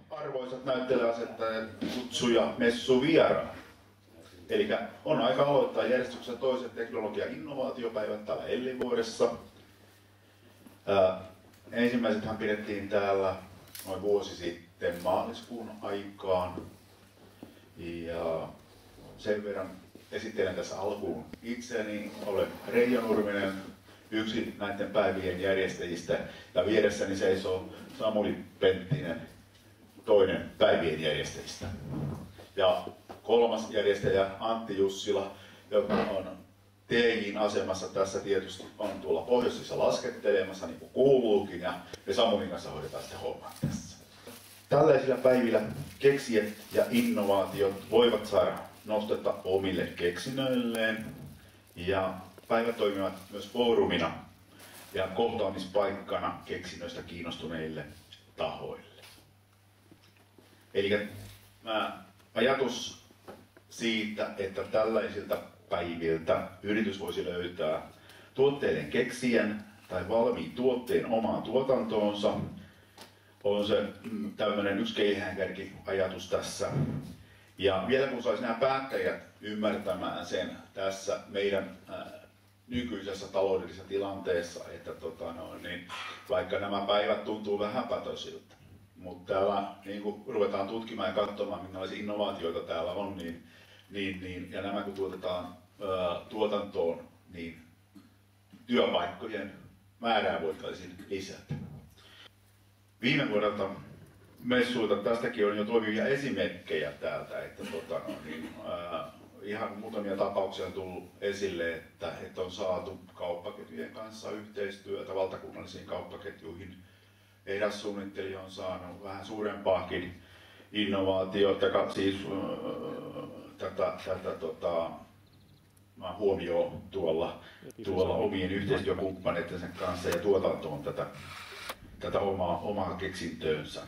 Arvoisat näyttelijäasettajat, kutsuja, messuvieraat. Eli on aika aloittaa järjestyksen toisen teknologia- ja innovaatiopäivät täällä Ellinvuoressa. Ensimmäisethän pidettiin täällä noin vuosi sitten maaliskuun aikaan. Ja sen verran esittelen tässä alkuun itseäni. Olen Reijo Nurminen, yksi näiden päivien järjestäjistä, ja vieressäni seisoo Samuli Penttinen, toinen päivien järjestäjistä. Ja kolmas järjestäjä Antti Jussila, joka on TJ:n asemassa tässä tietysti on tuolla pohjoisessa laskettelemassa, niin kuin kuuluukin, ja me Samulin kanssa hoidetaan sitten hommaa tässä. Tällaisilla päivillä keksijät ja innovaatiot voivat saada nostetta omille keksinnöilleen, ja päivät toimivat myös foorumina ja kohtaamispaikkana keksinnöistä kiinnostuneille tahoille. Eli ajatus siitä, että tällaisilta päiviltä yritys voisi löytää tuotteiden keksijän tai valmiin tuotteen omaan tuotantoonsa, on se tämmöinen yksi keihäänkärki ajatus tässä. Ja vielä kun saisi nämä päättäjät ymmärtämään sen tässä meidän nykyisessä taloudellisessa tilanteessa, että niin vaikka nämä päivät tuntuu vähäpätöisiltä, mutta täällä niin kun ruvetaan tutkimaan ja katsomaan, minkälaisia innovaatioita täällä on, ja nämä kun tuotetaan tuotantoon, niin työpaikkojen määrää voitaisiin lisätä. Viime vuodelta messuilta tästäkin on jo toimivia esimerkkejä täältä, että ihan muutamia tapauksia on tullut esille, että on saatu kauppaketjujen kanssa yhteistyötä valtakunnallisiin kauppaketjuihin. Ehdassuunnittelija on saanut vähän suurempaakin innovaatiota, siis huomioon tuolla omien yhteistyökumppaneiden kanssa ja tuotantoon tätä omaa keksintöönsä.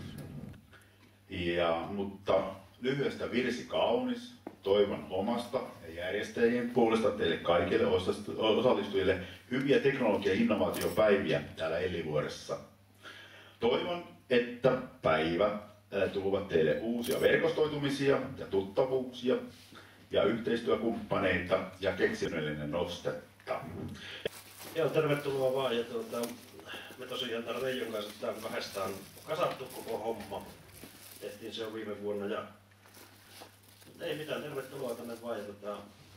Mutta lyhyestä virsi kaunis, toivon omasta ja järjestäjien puolesta teille kaikille osallistujille hyviä teknologia- ja innovaatiopäiviä täällä Ellinvuoressa. Toivon, että päivät tuovat teille uusia verkostoitumisia ja tuttavuuksia ja yhteistyökumppaneita ja keksinnöllinen nostetta. Joo, tervetuloa vaan. Ja me tosiaan täällä Reijon kanssa täällä kahdestaan kasattu koko homma. Tehtiin se jo viime vuonna ja ei mitään, tervetuloa tänne vaan. Ja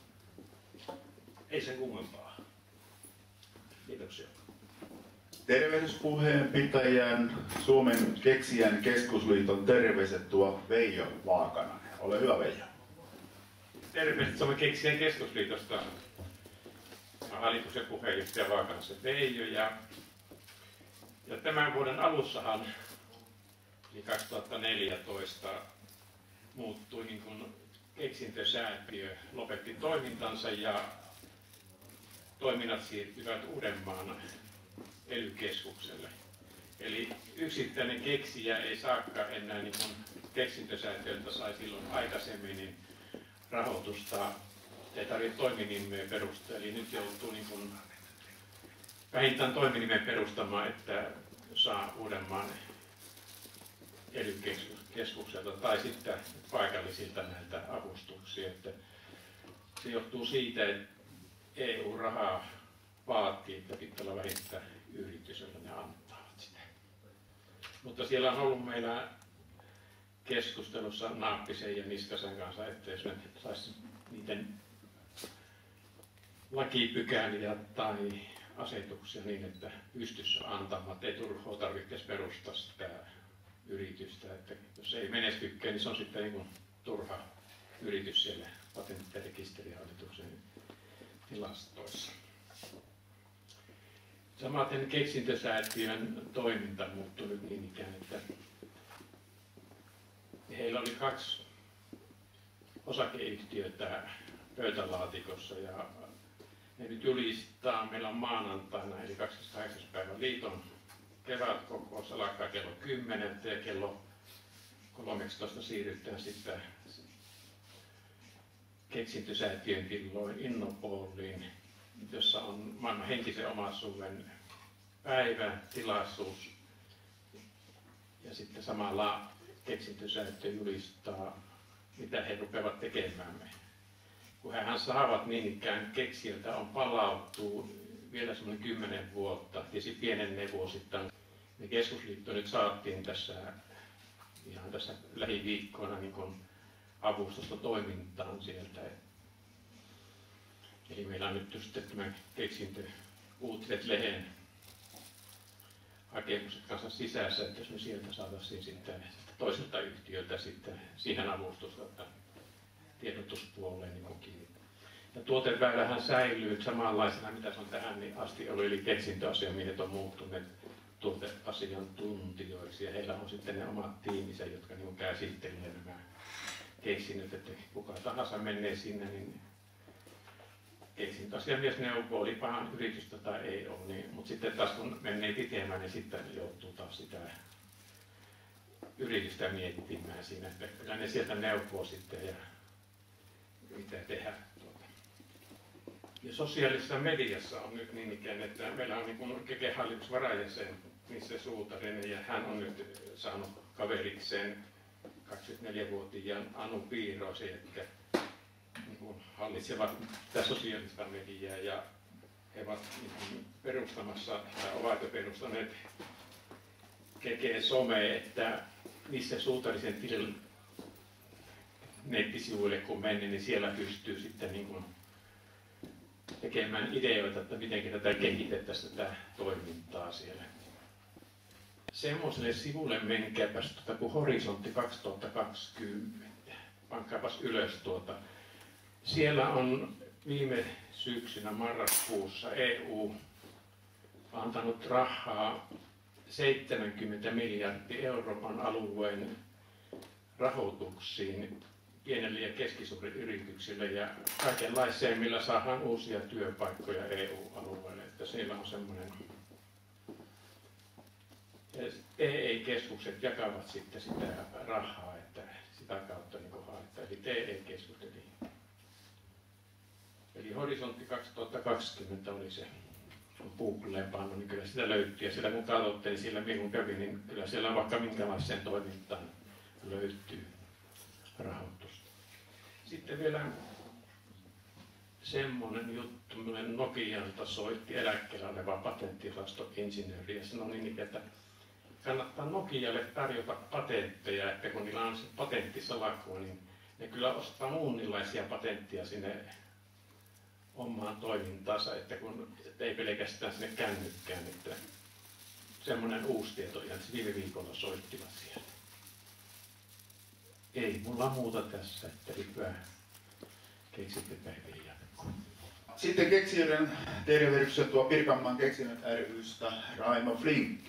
ei sen kummempaa. Kiitoksia. Tervehdyspuheen pitäjän Suomen keksijän keskusliiton terveiset tuo Veijo Vaakanainen. Ole hyvä, Veijo. Terveiset Suomen keksijän keskusliitosta. Hallituksen puheenjohtaja Vaakanaisen Veijo. Ja tämän vuoden alussahan, eli 2014, muuttui niin kuin keksintösäätiö, lopetti toimintansa ja toiminnat siirtyivät Uudenmaan ELY-keskukselle. Eli yksittäinen keksijä ei saakaan enää, niin kuin keksintösäätiöltä sai silloin aikaisemmin, niin rahoitusta ei tarvitse toiminimeä perustaa. Eli nyt joutuu niin kuin vähintään toiminimen perustamaan, että saa Uudenmaan ELY-keskukselta tai sitten paikallisilta näiltä avustuksia. Että se johtuu siitä, että EU-rahaa vaatii, että pitää olla vähintään yritys, jolla ne antavat sitä. Mutta siellä on ollut meillä keskustelussa Naappisen ja Niskasen kanssa, että jos me saisi niiden lakipykäliä tai asetuksia niin, että pystyisi antamaan, että ei turhaa tarvitse perustaa sitä yritystä. Että jos ei menestykään, niin se on sitten niin turha yritys siellä patentti- ja rekisterihallituksen tilastoissa. Samaten keksintösäätiön toiminta muuttui nyt niin ikään, että heillä oli 2 osakeyhtiötä pöytälaatikossa ja ne nyt julistaa, meillä on maanantaina eli 28. päivän liiton kevätkokous alkaa kello 10 ja kello 13 siirrytään sitten keksintösäätiön tilloin Innopoliin, jossa on maailman henkisen omaisuuden päivä, tilaisuus ja sitten samalla keksintösäätiö julistaa, mitä he rupeavat tekemään. Kun hehän saavat niin ikään keksijöiltä on palautuu vielä semmoinen 10 vuotta, tietysti pienenee vuosittain. Ja keskusliitto nyt saatiin ihan tässä lähiviikkoina niin kuin avustusta toimintaan sieltä. Eli meillä on nyt sitten tämä keksintö-uutiset-lehden hakemukset kanssa sisässä, että jos me sieltä saataisiin sitten toiselta yhtiöltä sitten siihen avustusta, että tiedotuspuoleen niin kiinni. Ja tuoteväylähän säilyy samanlaisena, mitä se on tähän niin asti ollut, eli keksintöasiamiehet on muuttuneet tuoteasiantuntijoiksi, ja heillä on sitten ne omat tiiminsä, jotka niin käsittelee nämä keksinnöt, että kuka tahansa menee sinne, niin keksintöasiamies neuvoo, olipahan yritystä tai ei ole, niin, mutta sitten taas kun menee pitemään, niin sitten joutuu taas sitä yritystä miettimään siinä, että kyllä ne sieltä neuvoo sitten ja mitä tehdä. Ja sosiaalisessa mediassa on nyt niin ikään, että meillä on niin Keken hallitusvarajäsen Nisse Suutarinen, ja hän on nyt saanut kaverikseen 24-vuotiaan Anu Piiroisen, jotka niin hallitsevat tätä sosiaalista mediaa, ja he ovat niin perustamassa, tai ovat jo perustaneet Keken some, että Nisse Suutarisen tilin nettisivuille kun meni, niin siellä pystyy sitten niin kuin tekemään ideoita, että miten tätä kehitettäisiin tätä toimintaa siellä. Semmoiselle sivulle menkääpäs kuin Horisontti 2020. Pankkaapas ylös tuota. Siellä on viime syksynä marraskuussa EU antanut rahaa 70 miljardia Euroopan alueen rahoituksiin pienille ja keskisuurille yrityksille ja kaikenlaiseen, millä saadaan uusia työpaikkoja EU-alueelle. Että siellä on semmoinen. TE-keskukset jakavat sitten sitä rahaa, että sitä kautta niin haetaan. Eli TE-keskukset. Eli Horisontti 2020 oli se, kun Googleen pannut, niin kyllä sitä löytyy. Ja siellä kun katsotte, niin siellä minun kävi, niin kyllä siellä vaikka minkälaiseen toimintaan löytyy rahoitusta. Sitten vielä semmoinen juttu, minun Nokialta soitti eläkkeellä oleva patenttilastoinsinööri ja sanoi niin, että kannattaa Nokialle tarjota patentteja, että kun niillä on se patenttisalakku, niin ne kyllä ostaa muunlaisia patentteja sinne omaan toimintaansa, että kun ei pelkästään sinne kännykkään, että semmoinen uusi tieto, ja viime viikolla soittivat siellä. Ei mulla muuta tässä, että hyvää keksintöpäivien jatkoa. Sitten keksijöiden tervehdyksen tuo Pirkanmaan keksinnöt ry:stä Raimo Flinkki.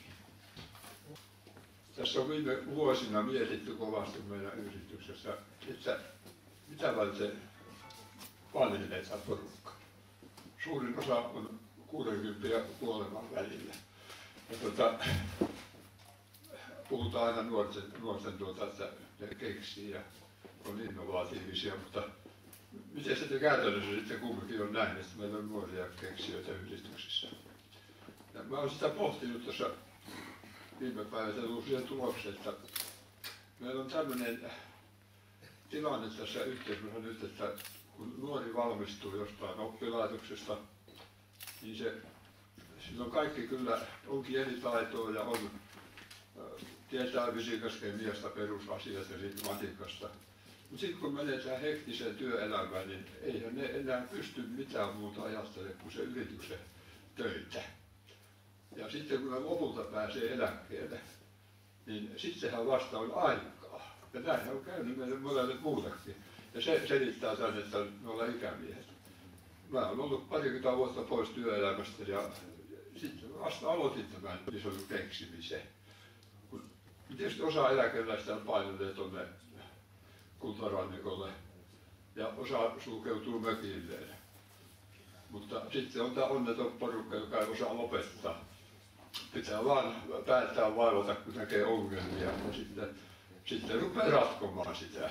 Tässä on viime vuosina mietitty kovasti meidän yrityksessä, että mitä varten vanhennetaan porukka. Suurin osa on 60 ja kuoleman välillä. Ja puhutaan aina nuorten että ne keksii ja on innovatiivisia, mutta miten se käytännössä sitten kumminkin on näin, että meillä on nuoria keksijöitä yrityksissä. Ja mä olen sitä pohtinut tuossa viime päivänä siihen tulokseen, että meillä on tämmöinen tilanne tässä yhteiskunnassa nyt, että kun nuori valmistuu jostain oppilaitoksesta, niin silloin kaikki kyllä on kielitaitoa ja on, tietää fysiikasta, kemiasta, perusasiasta ja sitten matikasta. Mutta sitten kun menetään hektiseen työelämään, niin eihän ne enää pysty mitään muuta ajattelemaan kuin se yrityksen töitä. Ja sitten kun ne lopulta pääsee eläkkeelle, niin sittenhän vasta on aikaa. Ja näinhän on käynyt meille monelle muutakin. Ja se selittää sen, että me ollaan ikämiehet. Mä olen ollut parikymmentä vuotta pois työelämästä ja sitten vasta aloitin tämän ison keksimisen. Tietysti osa eläkeläistä painelee tuonne kultarannikolle ja osa sulkeutuu mökilleen. Mutta sitten on tämä onneton porukka, joka ei osaa lopettaa. Pitää vaan päättää vaivata, kun näkee ongelmia ja sitten rupeaa ratkomaan sitä.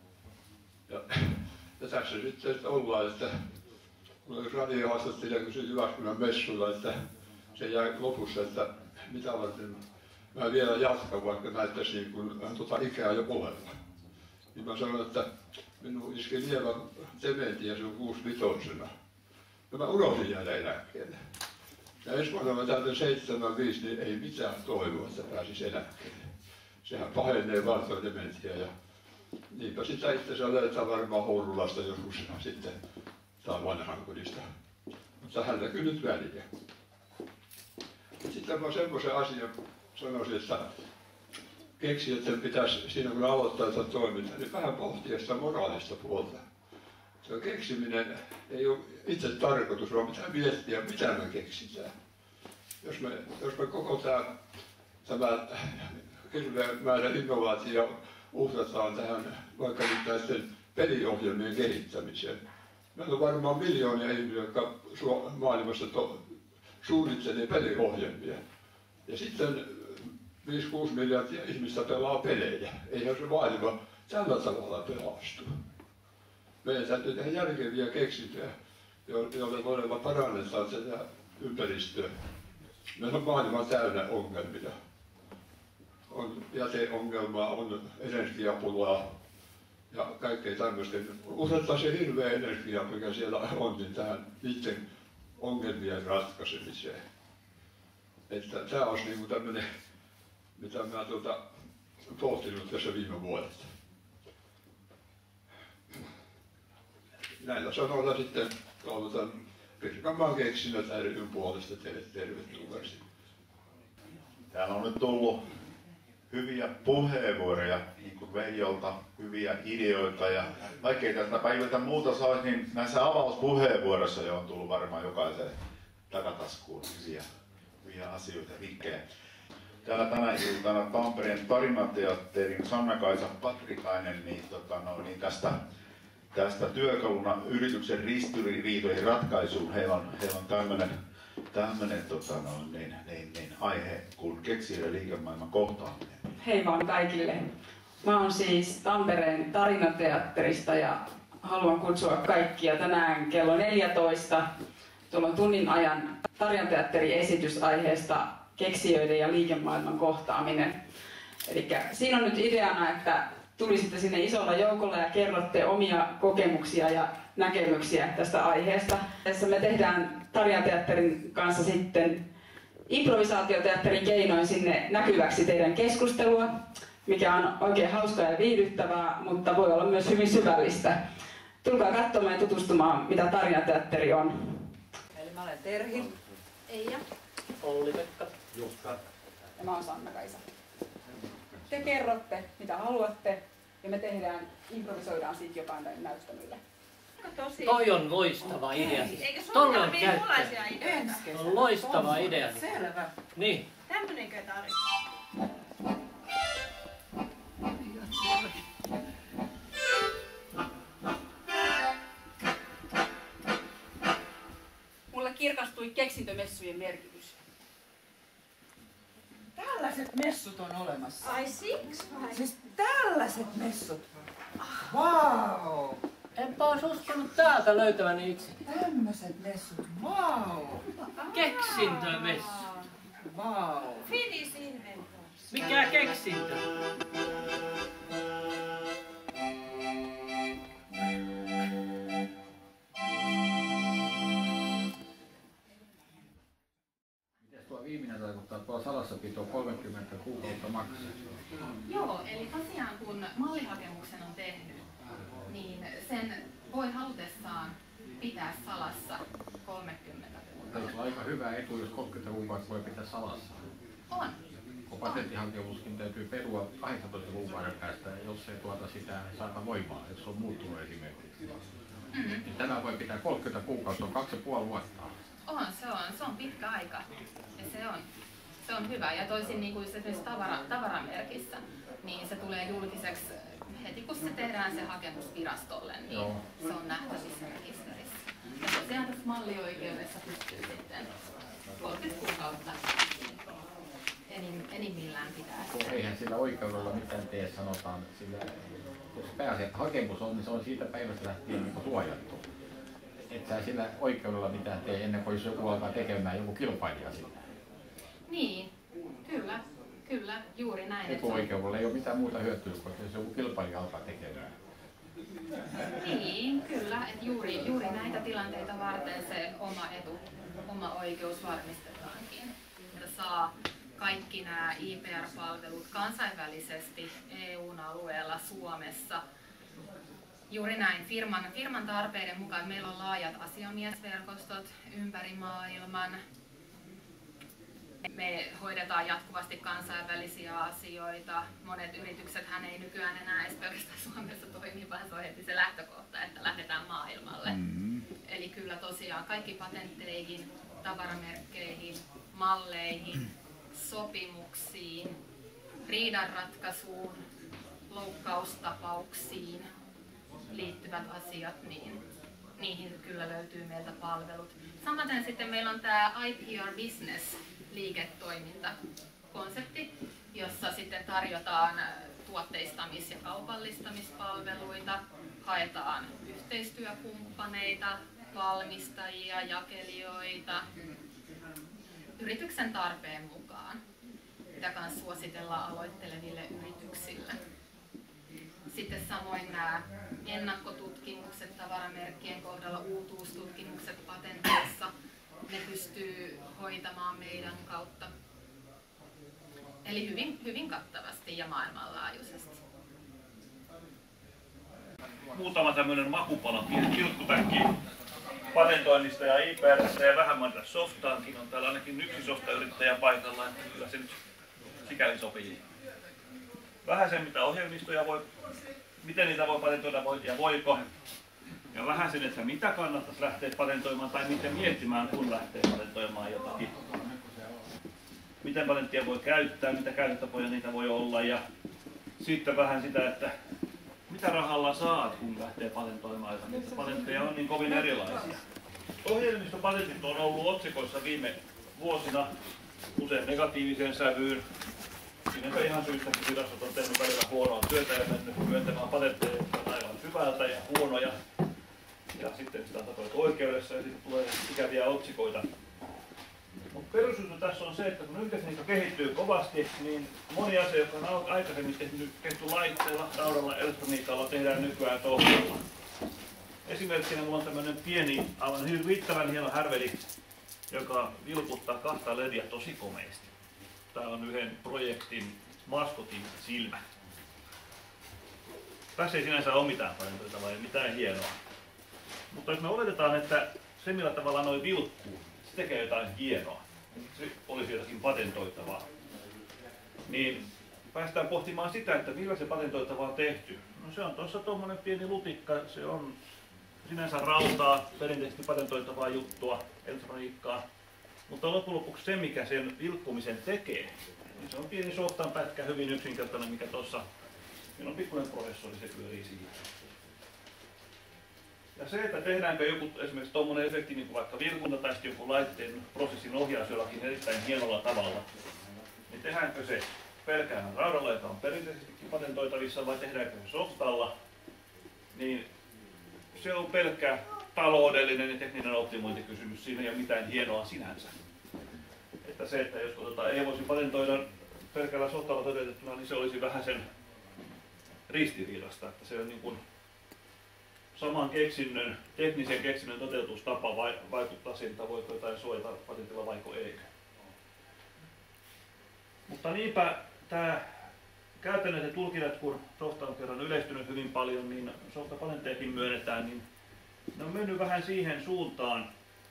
Ja tässä sitten ollaan, että radiohaastattelija kysyi Jyväskylän messulla, että se jäi lopussa, että mitä varten mä vielä jatkan, vaikka näyttäisi niin kuin ikää jo oleva. Niin mä sanoin, että minun iski lievä dementia silloin 65. Ja mä unohdin jäädä eläkkeelle. Ja ensi vuonna mä täytän 75, niin ei mitään toivoa, että pääsis eläkkeelle. Sehän pahenee vaan tuo dementia. Ja niinpä sitä itse asiassa löytää varmaan Hourulasta joskus sitten tai vanhainkodista. Mutta hänelläkin nyt väliä. Sitten mä semmoisen asian sanoisin, että keksijöiden pitäisi siinä kun aloittaa tätä toimintaa, niin vähän pohtia sitä moraalista puolta. Se keksiminen ei ole itse tarkoitus, vaan pitää miettiä, mitä me keksitään. Jos me koko tämä hirveä määrä innovaatio uhrataan tähän vaikka nyt näiden peliohjelmien kehittämiseen. Meillä on varmaan miljoonia ihmisiä, jotka maailmassa suunnittelee peliohjelmia. Ja sitten 5-6 miljardia ihmistä pelaa pelejä. Eihän se maailma tällä tavalla pelastu. Meidän täytyy tehdä järkeviä keksintöjä, joilla todella parannetaan tätä ympäristöä. Meillä on maailma täynnä ongelmia. On jäteongelmaa, on energiapulaa ja kaikkea tämmöistä. Usetaan se hirveä energia, mikä siellä on, niin tähän niiden ongelmien ratkaisemiseen. Että tämä olisi niin kuin tämmöinen, mitä mä pohtinut tässä viime vuodesta. Näillä sanoilla sitten toivotan Pirkanmaan keksinnöt ry:n puolesta teille tervetulleeksi. Täällä on nyt tullut hyviä puheenvuoroja niin kuin Veijolta, hyviä ideoita ja vaikkei tästä päivältä muuta saisi, niin näissä avauspuheenvuoroissa jo on tullut varmaan jokaiselle takataskuun hyviä asioita vinkkejä. Täällä tänä iltana Tampereen Tarinateatterin Sanna-Kaisa Patrikainen niin tästä työkaluna yrityksen ristiriitojen ratkaisuun. Heillä on tämmöinen aihe kuin keksijöiden liikemaailman kohtaaminen. Hei vaan kaikille. Mä oon siis Tampereen Tarinateatterista ja haluan kutsua kaikkia tänään kello 14. Tuolla on tunnin ajan Tarinateatteriesitys aiheesta keksijöiden ja liikemaailman kohtaaminen. Eli siinä on nyt ideana, että tulisitte sinne isolla joukolla ja kerrotte omia kokemuksia ja näkemyksiä tästä aiheesta. Tässä me tehdään Tarinateatterin kanssa sitten improvisaatioteatterin keinoin sinne näkyväksi teidän keskustelua, mikä on oikein hauskaa ja viihdyttävää, mutta voi olla myös hyvin syvällistä. Tulkaa katsomaan ja tutustumaan, mitä Tarinateatteri on. Eli mä olen Terhi. Eija. Olli-Pekka. Jukka. Ja mä oon Sanna-Kaisa. Te kerrotte, mitä haluatte, ja me improvisoidaan siitä jotain näyttämölle. Toi on loistava idea. Eikö sun Tolle on tarvii käyttö. muunlaisia ideoita? On loistava idea. Selvä. Niin. Tämmönenkö tarvitsee? Mulle kirkastui keksintömessujen merkitys. Tällaiset messut on olemassa. Ai siksi vai? Siis tällaiset messut. Vau! Enpä ois uskonut täältä löytäväni itse. Tämmöiset messut. Vau! Keksintömessu. Vau! Finnish inventors. Mikä keksintö? Mites tuo viimeinen tarkoittaa tuo salassapito 30 kuukautta maksaa? Joo, eli tosiaan kun mallihakemuksen on tehnyt, niin sen voi halutessaan pitää salassa 30 kuukautta. Eikö se ole aika hyvä etu, jos 30 kuukautta voi pitää salassa? On. Kun patenttihakemuskin täytyy perua 18 kuukauden päästä, jos ei sitä saata voimaa, jos on muuttunut esimerkiksi. Niin tämä voi pitää 30 kuukautta, on 2,5 vuotta. Se on pitkä aika. Ja se on hyvä. Ja toisin niin kuin esimerkiksi tavaramerkissä, niin se tulee julkiseksi heti kun se tehdään se hakemus virastolle, niin joo, se on nähtävissä rekisterissä. Ja tosiaan tässä mallioikeudessa pystyy sitten 30 kuukautta enimmillään pitää. Eihän sillä oikeudella mitään tee, sanotaan. Sillä, jos pääsee, että hakemus on, niin se on siitä päivästä lähtien niin suojattu. Et sä sillä oikeudella mitään tee ennen kuin jos joku alkaa tekemään joku kilpailija sillä. Niin, kyllä. Kyllä, juuri näin. Etuoikeudella ei ole mitään muuta hyötyä, kun jos joku kilpailija alkaa tekemään. Niin, kyllä. Että juuri näitä tilanteita varten se oma oikeus varmistetaankin. Että saa kaikki nämä IPR-palvelut kansainvälisesti EUn alueella Suomessa. Juuri näin, firman tarpeiden mukaan. Meillä on laajat asiamiesverkostot ympäri maailman. Me hoidetaan jatkuvasti kansainvälisiä asioita. Monet yrityksethän ei nykyään enää edes pelkästään Suomessa toimi, vaan se on heti se lähtökohta, että lähdetään maailmalle. Eli kyllä tosiaan kaikki patentteihin, tavaramerkkeihin, malleihin, sopimuksiin, riidanratkaisuun, loukkaustapauksiin liittyvät asiat, niin niihin kyllä löytyy meiltä palvelut. Samaten sitten meillä on tämä IPR Business liiketoimintakonsepti, jossa sitten tarjotaan tuotteistamis- ja kaupallistamispalveluita, haetaan yhteistyökumppaneita, valmistajia, jakelijoita yrityksen tarpeen mukaan. Mitä kanssa suositellaan aloitteleville yrityksille. Sitten samoin nämä ennakkotutkimukset tavaramerkkien kohdalla, uutuustutkimukset patenteissa, ne pystyy hoitamaan meidän kautta. Eli hyvin kattavasti ja maailmanlaajuisesti. Muutama tämmöinen makupala, pieni tilkkutäkki patentoinnista ja IPR:stä ja vähän mainita softaankin. On täällä ainakin yksi softayrittäjä paikalla, että kyllä se nyt sikäli sopii. Vähän sen, mitä ohjelmistoja voi, miten niitä voi patentoida ja voiko. Ja vähän sen, että mitä kannattaisi lähteä patentoimaan tai miten miettimään, kun lähtee patentoimaan jotakin. Miten patenttia voi käyttää, mitä käyttötapoja niitä voi olla ja sitten vähän sitä, että mitä rahalla saat, kun lähtee patentoimaan, että niitä patentteja on niin kovin erilaisia. Ohjelmistopatentit on ollut otsikoissa viime vuosina usein negatiiviseen sävyyn. Siinäpä ihan syystäkin virastot on tehnyt välillä huonoa työtä ja mennyt myöntämään patentteja, jotka on aivan hyvältä ja huonoja. Ja sitten sitä on tapahtunut oikeudessa ja sitten tulee ikäviä otsikoita. Mutta perusjuttu tässä on se, että kun yhteisniikka kehittyy kovasti, niin moni asia, joka on aikaisemmin tehty laitteella, raudalla, elektroniikalla, tehdään nykyään softalla. Esimerkkinä minulla on tämmöinen pieni, aivan riittävän hieno härveli, joka vilkuttaa 2 lediä tosi komeasti. Tämä on yhden projektin maskotin silmä. Tässä ei sinänsä ole mitään patentoitavaa, ei mitään hienoa. Mutta jos me oletetaan, että se millä tavalla noin vilkkuu, se tekee jotain hienoa, se olisi jotakin patentoitavaa, niin päästään pohtimaan sitä, että millä se patentoitava on tehty. No se on tuossa tuommoinen pieni lutikka, se on sinänsä rautaa, perinteisesti patentoitavaa juttua, elektroniikkaa. Mutta loppujen lopuksi se, mikä sen vilkkumisen tekee, niin se on pieni softan pätkä, hyvin yksinkertainen, mikä tuossa, siinä on pikkuinen prosessori, se pyörii siitä. Ja se, että tehdäänkö joku esimerkiksi tuommoinen efekti, niin kuin vaikka vilkunta tai joku laitteen prosessin ohjaus jollakin erittäin hienolla tavalla, niin tehdäänkö se pelkään raudalla, joka on perinteisestikin patentoitavissa, vai tehdäänkö se softalla, niin se on pelkkä taloudellinen ja tekninen optimointikysymys, siinä ei ole mitään hienoa sinänsä. Että se, että jos ei voisi patentoida pelkällä softalla toteutettuna, niin se olisi vähän sen ristiriidasta, että se on niin kuin saman keksinnön, teknisen keksinnön toteutustapa vaikuttaa siihen, että voiko jotain suojata patentilla vaiko ei. Mutta niinpä tämä käytännöt ja tulkinnat, kun softa on kerran yleistynyt hyvin paljon, niin softapatenttejakin myönnetään, niin ne on mennyt vähän siihen suuntaan,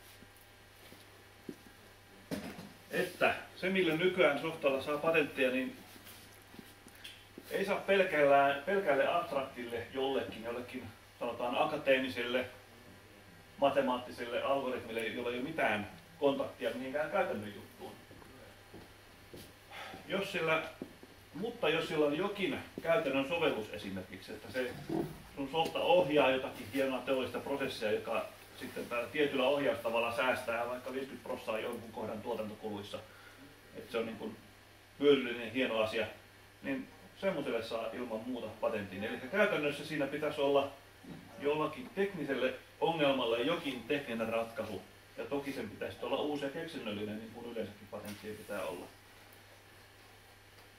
että se millä nykyään softalla saa patentteja, niin ei saa pelkälle abstraktille jollekin sanotaan akateemiselle, matemaattiselle algoritmille, jolla ei ole mitään kontaktia mihinkään käytännön juttuun. Mutta jos sillä on jokin käytännön sovellus esimerkiksi, että se sun softa ohjaa jotakin hienoa teollista prosessia, joka sitten tietyllä ohjaustavalla säästää vaikka 50% jonkun kohdan tuotantokuluissa, että se on niin kuin hyödyllinen ja hieno asia, niin semmoiselle saa ilman muuta patentin. Eli käytännössä siinä pitäisi olla jollakin tekniselle ongelmalle jokin tekninen ratkaisu, ja toki sen pitäisi olla uusi ja keksinnöllinen, niin kuin yleensäkin patenttien pitää olla.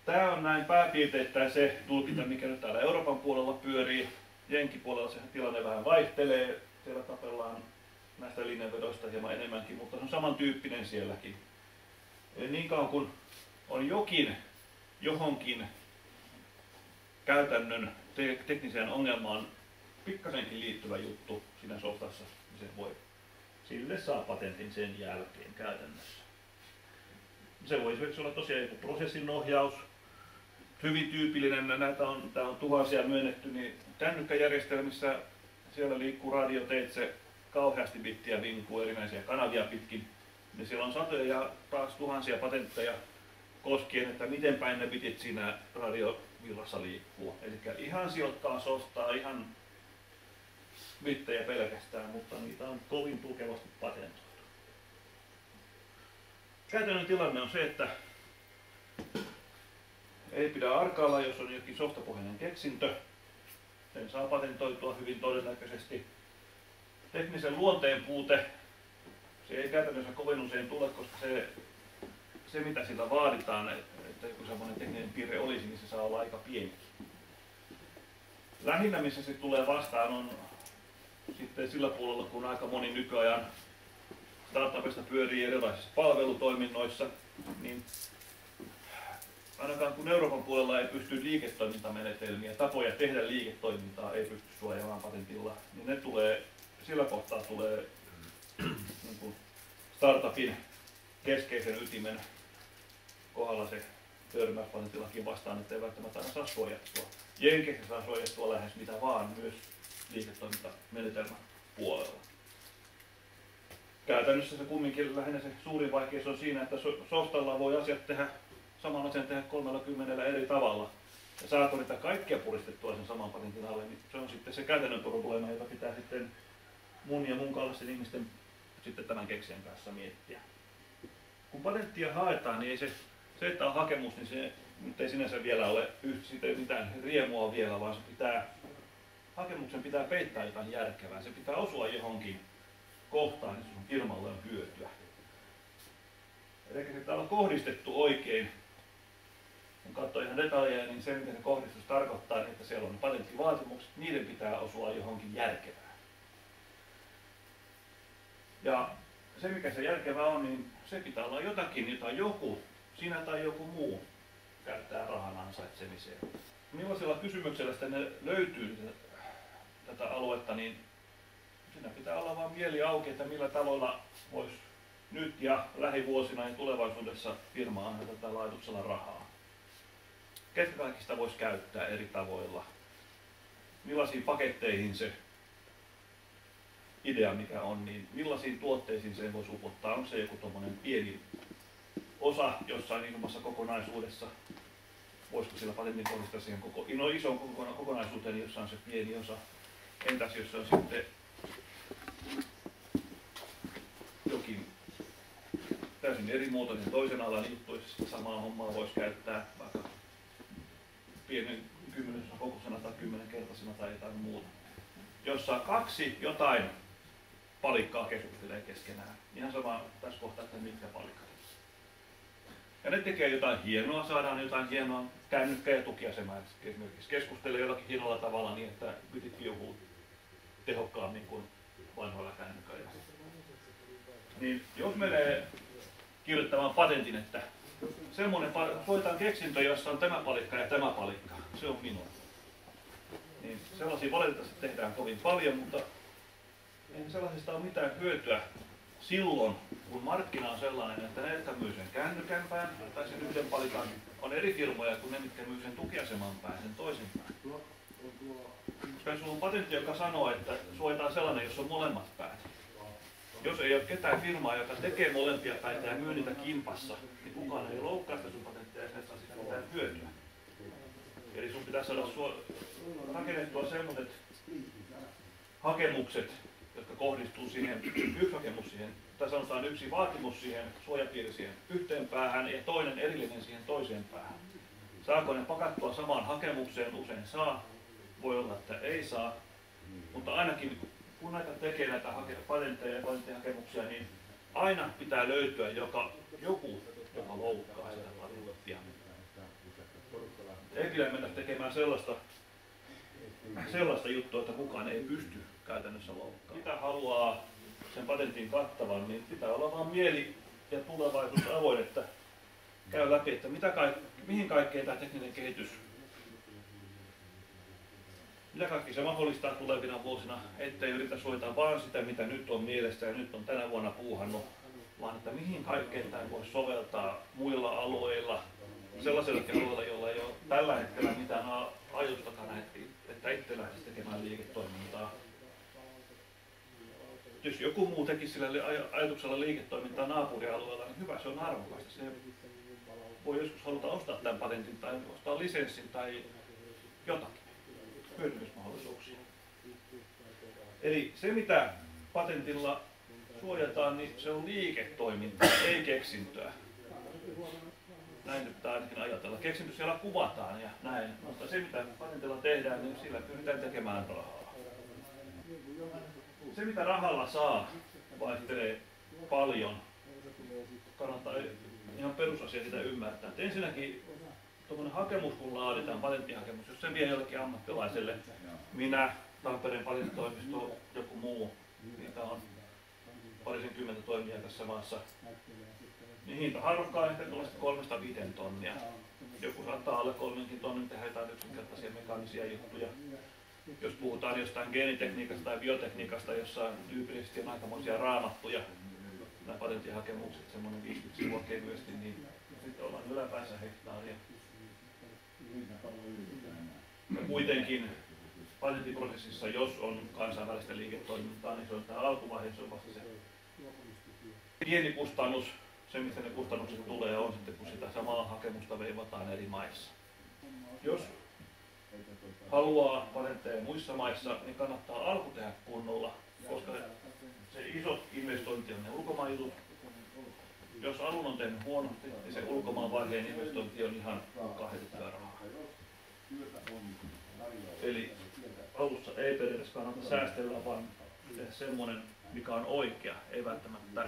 Tämä on näin pääpiirteittäin se tulkinta, mikä nyt täällä Euroopan puolella pyörii. Jenkkipuolella se tilanne vähän vaihtelee. Siellä tapellaan näistä linjanvedoista hieman enemmänkin, mutta se on samantyyppinen sielläkin. Eli niin kauan kun on johonkin käytännön tekniseen ongelmaan pikkasenkin liittyvä juttu siinä softassa, niin sille saa patentin sen jälkeen käytännössä. Se voi esimerkiksi olla tosiaan joku prosessin ohjaus. Hyvin tyypillinen, tää on tuhansia myönnetty, niin kännykkäjärjestelmissä siellä liikkuu radioteitse kauheasti bittiä vinkuu erinäisiä kanavia pitkin. Niin siellä on satoja ja taas tuhansia patentteja koskien, että miten päin ne bitit siinä radiovillassa liikkuu. Eli ihan sijoittaa softaa, ihan bittejä pelkästään, mutta niitä on kovin tukevasti patentoitu. Käytännön tilanne on se, että ei pidä arkailla, jos on jokin softapohjainen keksintö. Sen saa patentoitua hyvin todennäköisesti. Teknisen luonteen puute, se ei käytännössä kovin usein tule, koska se mitä sillä vaaditaan, että joku semmoinen tekninen piirre olisi, niin se saa olla aika pieni. Lähinnä missä se tulee vastaan on sitten sillä puolella, kun aika moni nykyajan startupista pyörii erilaisissa palvelutoiminnoissa, niin ainakaan kun Euroopan puolella ei pysty liiketoimintamenetelmiä, tapoja tehdä liiketoimintaa ei pysty suojaamaan patentilla, niin ne tulee, sillä kohtaa tulee niin kuin startupin keskeisen ytimen kohdalla se törmäyspatenttilakin vastaan, että ei välttämättä aina saa suojattua. Jenkeissä saa suojattua lähes mitä vaan, myös liiketoimintamenetelmän puolella. Käytännössä se kumminkin lähinnä se suurin vaikeus on siinä, että softalla voi asiat tehdä saman asian tehdä 30 eri tavalla. Ja saako niitä kaikkia puristettua sen saman patentin alle, niin se on sitten se käytännön probleema, jota pitää sitten mun ja mun kaltaisten ihmisten sitten tämän keksijän kanssa miettiä. Kun patenttia haetaan, niin ei se että on hakemus, niin se nyt ei sinänsä vielä ole mitään riemua vielä, vaan hakemuksen pitää peittää jotain järkevää. Se pitää osua johonkin kohtaan, niin sun firmalle on hyötyä. Eli se pitää olla kohdistettu oikein. Kun katsoo ihan detaljeja, niin se mitä se kohdistus tarkoittaa, niin että siellä on ne patenttivaatimukset, niiden pitää osua johonkin järkevää. Ja se mikä se järkevää on, niin se pitää olla jotakin, jota sinä tai joku muu käyttää rahan ansaitsemiseen. Millaisella kysymyksellä sitten ne löytyy tätä aluetta, niin siinä pitää olla vaan mieli auki, että millä tavoilla voisi nyt ja lähivuosina ja tulevaisuudessa firma antaa tätä laitoksella rahaa. Ketkä kaikista voisi käyttää eri tavoilla? Millaisiin paketteihin se idea mikä on, niin millaisiin tuotteisiin se voisi upottaa? Onko se joku tommonen pieni osa jossain isommassa kokonaisuudessa? Voisiko sillä patentin kohdistaa siihen isoon kokonaisuuteen, jossa on se pieni osa? Entäs jos se on sitten jokin täysin eri muotoinen toisen alan juttu, jos samaa hommaa voisi käyttää vaikka pienen 10 kokoisena tai 10-kertaisena tai jotain muuta. Jossa kaksi jotain palikkaa keskustelee keskenään. Ihan sama tässä kohtaa, että mitkä palikat. Ja ne tekee jotain hienoa, saadaan jotain hienoa kännykkä- ja tukiasemaa. Esimerkiksi keskustelee jollakin hienolla tavalla niin, että bitit viuhuu tehokkaammin kuin vanhoilla kännyköillä. Niin jos menee kirjoittamaan patentin, että semmoinen hoitaan keksintö, jossa on tämä palikka ja tämä palikka, se on minun. Niin sellaisia valitettavasti tehdään kovin paljon, mutta ei sellaisista ole mitään hyötyä silloin, kun markkina on sellainen, että ne, jotka myy sen kännykänpään tai sen yhden palikan, on eri firmoja kuin ne, mitkä myy sen tukiaseman pään, sen toisen pään. Koska jos sulla on patentti, joka sanoo, että suojataan sellainen, jos on molemmat päät. Jos ei ole ketään firmaa, joka tekee molempia päitä ja myy niitä kimpassa, niin kukaan ei loukkaa sitä sun patenttia ja saa sitä mitään hyötyä. Eli sun pitää saada rakennettua sellaiset hakemukset, jotka kohdistuu siihen, yksi hakemus siihen, tai sanotaan yksi vaatimus siihen suojapiiri siihen yhteen päähän ja toinen erillinen siihen toiseen päähän. Saako ne pakattua samaan hakemukseen? Usein saa. Voi olla, että ei saa. Mutta ainakin kun näitä tekee näitä patentteja ja patenttihakemuksia, niin aina pitää löytyä joku, joka loukkaa sitä patenttia. ei pidä mennä tekemään sellaista juttua, että kukaan ei pysty käytännössä loukkaamaan. Mitä haluaa sen patentin kattavan, niin pitää olla vaan mieli ja tulevaisuus avoin, että käy läpi, että mihin kaikkeen tämä tekninen kehitys, mitä kaikki se mahdollistaa tulevina vuosina, ettei yritä suojata vaan sitä, mitä nyt on mielessä ja nyt on tänä vuonna puuhannut, vaan että mihin kaikkeen tämä voisi soveltaa muilla alueilla, sellaisillakin alueilla, joilla ei ole tällä hetkellä mitään ajatustakaan, että itse lähtisi tekemään liiketoimintaa. Jos joku muu tekisi sillä ajatuksella liiketoimintaa naapurialueella, niin hyvä, se on arvokasta. Se voi joskus haluta ostaa tämän patentin tai ostaa lisenssin tai jotakin hyödyntämismahdollisuuksia. Eli se, mitä patentilla suojataan, niin se on liiketoimintaa, ei keksintöä. Näin nyt pitää ainakin ajatella. Keksintö siellä kuvataan ja näin, mutta se, mitä patentilla tehdään, niin sillä pyritään tekemään rahaa. Se, mitä rahalla saa, vaihtelee paljon. Kannattaa ihan perusasia sitä ymmärtää. Et ensinnäkin tuommoinen hakemus, kun laaditaan, patenttihakemus, jos se vie jollekin ammattilaiselle, minä, Tampereen patenttitoimisto, joku muu, niitä on parisenkymmentä toimijaa tässä maassa, niin hintahaarukka on ehkä 3-5 tonnia. Joku saattaa alle 3 tonnin tehdä jotain yksinkertaisia mekaanisia juttuja. Jos puhutaan jostain geenitekniikasta tai biotekniikasta, jossa tyypillisesti on aikamoisia raamattuja, nämä patenttihakemukset, semmoinen 50 sivua kevyesti, niin sitten ollaan yläpäässä hehtaaria. Ja kuitenkin patenttiprosessissa, jos on kansainvälistä liiketoimintaa, niin se on tämä alkuvaihe, se on vasta se pieni kustannus. Se, mistä ne kustannukset tulee, on sitten, kun sitä samaa hakemusta veivataan eri maissa. Jos haluaa patentteja muissa maissa, niin kannattaa alku tehdä kunnolla, koska se iso investointi on ne ulkomaanjutut. Jos alun on tehnyt huonosti, niin se ulkomaan vaiheen investointi on ihan kahdetettua rahaa. Eli alussa ei periaatteessa kannata säästellä, vaan tehdä semmoinen, mikä on oikea, ei välttämättä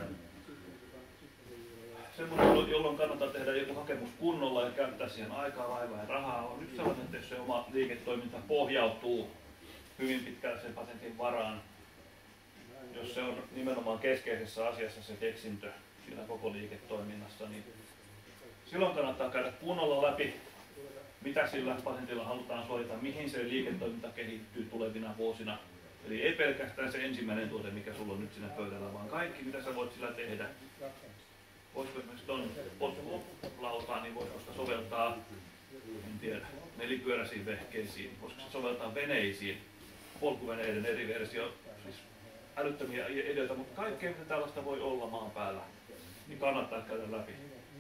semmoinen, jolloin kannattaa tehdä joku hakemus kunnolla ja käyttää siihen aikaa, vaivaa ja rahaa, on yksi sellainen, että jos se oma liiketoiminta pohjautuu hyvin pitkälti sen patentin varaan, jos se on nimenomaan keskeisessä asiassa se keksintö siinä koko liiketoiminnassa, niin silloin kannattaa käydä kunnolla läpi, mitä sillä patentilla halutaan suojata, mihin se liiketoiminta kehittyy tulevina vuosina. Eli ei pelkästään se ensimmäinen tuote, mikä sulla on nyt siinä pöydällä, vaan kaikki, mitä sä voit sillä tehdä. Voisiko esimerkiksi tuon polttolautaan, niin voisiko sitä soveltaa, en tiedä, nelipyöräisiin vehkeisiin, voisiko se soveltaa veneisiin, polkuveneiden eri versio, siis älyttömiä ideoita, mutta kaikkea mitä tällaista voi olla maan päällä, niin kannattaa käydä läpi.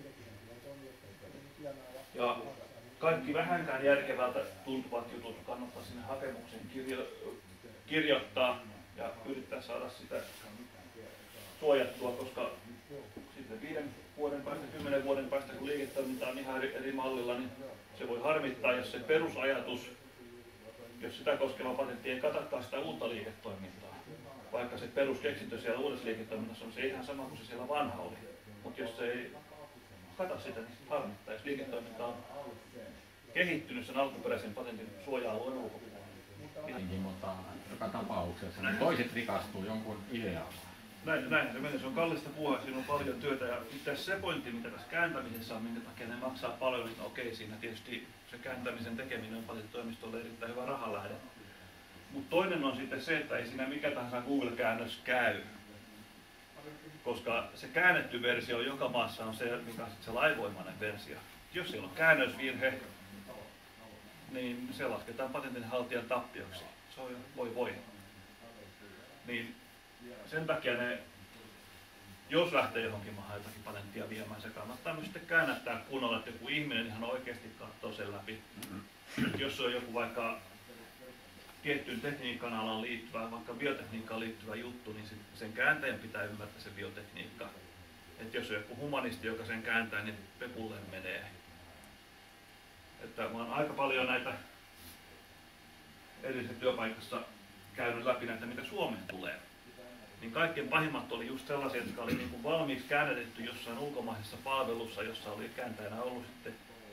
Ja kaikki vähänkään järkevältä tuntuvat jutut kannattaa sinne hakemukseen kirjoittaa ja yrittää saada sitä suojattua, koska sitten 5 vuoden päästä, 10 vuoden päästä, kun liiketoiminta on ihan eri mallilla, niin se voi harmittaa, jos se perusajatus, jos sitä koskeva patentti ei katakaan sitä uutta liiketoimintaa. Vaikka se peruskeksintö siellä uudessa liiketoiminnassa on se ihan sama kuin se siellä vanha oli. Mutta jos se ei kata sitä, niin se harmittaa. Jos liiketoiminta on kehittynyt sen alkuperäisen patentin suoja-alueen ulkopuolella. Mutta joka tapauksessa niin toiset rikastuu jonkun idealla. Näin se menee. Se on kallista puhua, siinä on paljon työtä. Ja se pointti, mitä tässä kääntämisessä on, minkä takia ne maksaa paljon, niin okei, siinä tietysti se kääntämisen tekeminen on patenttitoimistolle erittäin hyvä rahalähde. Mutta toinen on sitten se, että ei siinä mikä tahansa Google-käännös käy. Koska se käännetty versio joka maassa on se, mikä on se lainvoimainen versio. Jos siellä on käännösvirhe, niin se lasketaan patentin haltijan tappioksi. Se on voi. Niin sen takia ne, jos lähtee johonkin maahan jotakin patenttia viemään, se kannattaa myös sitten käännättää kunnolla, että joku ihminen ihan oikeasti katsoo sen läpi. Jos on joku vaikka tiettyyn tekniikan alaan liittyvä, vaikka biotekniikkaan liittyvä juttu, niin sen kääntäjän pitää ymmärtää se biotekniikka. Että jos on joku humanisti, joka sen kääntää, niin pepulleen menee. Että mä oon aika paljon näitä edellisessä työpaikassa käynyt läpi näitä, mitä Suomeen tulee. Niin kaikkein pahimmat oli just sellaisia, jotka oli niin kuin valmiiksi käännätetty jossain ulkomaisessa palvelussa, jossa oli kääntäjänä ollut sitten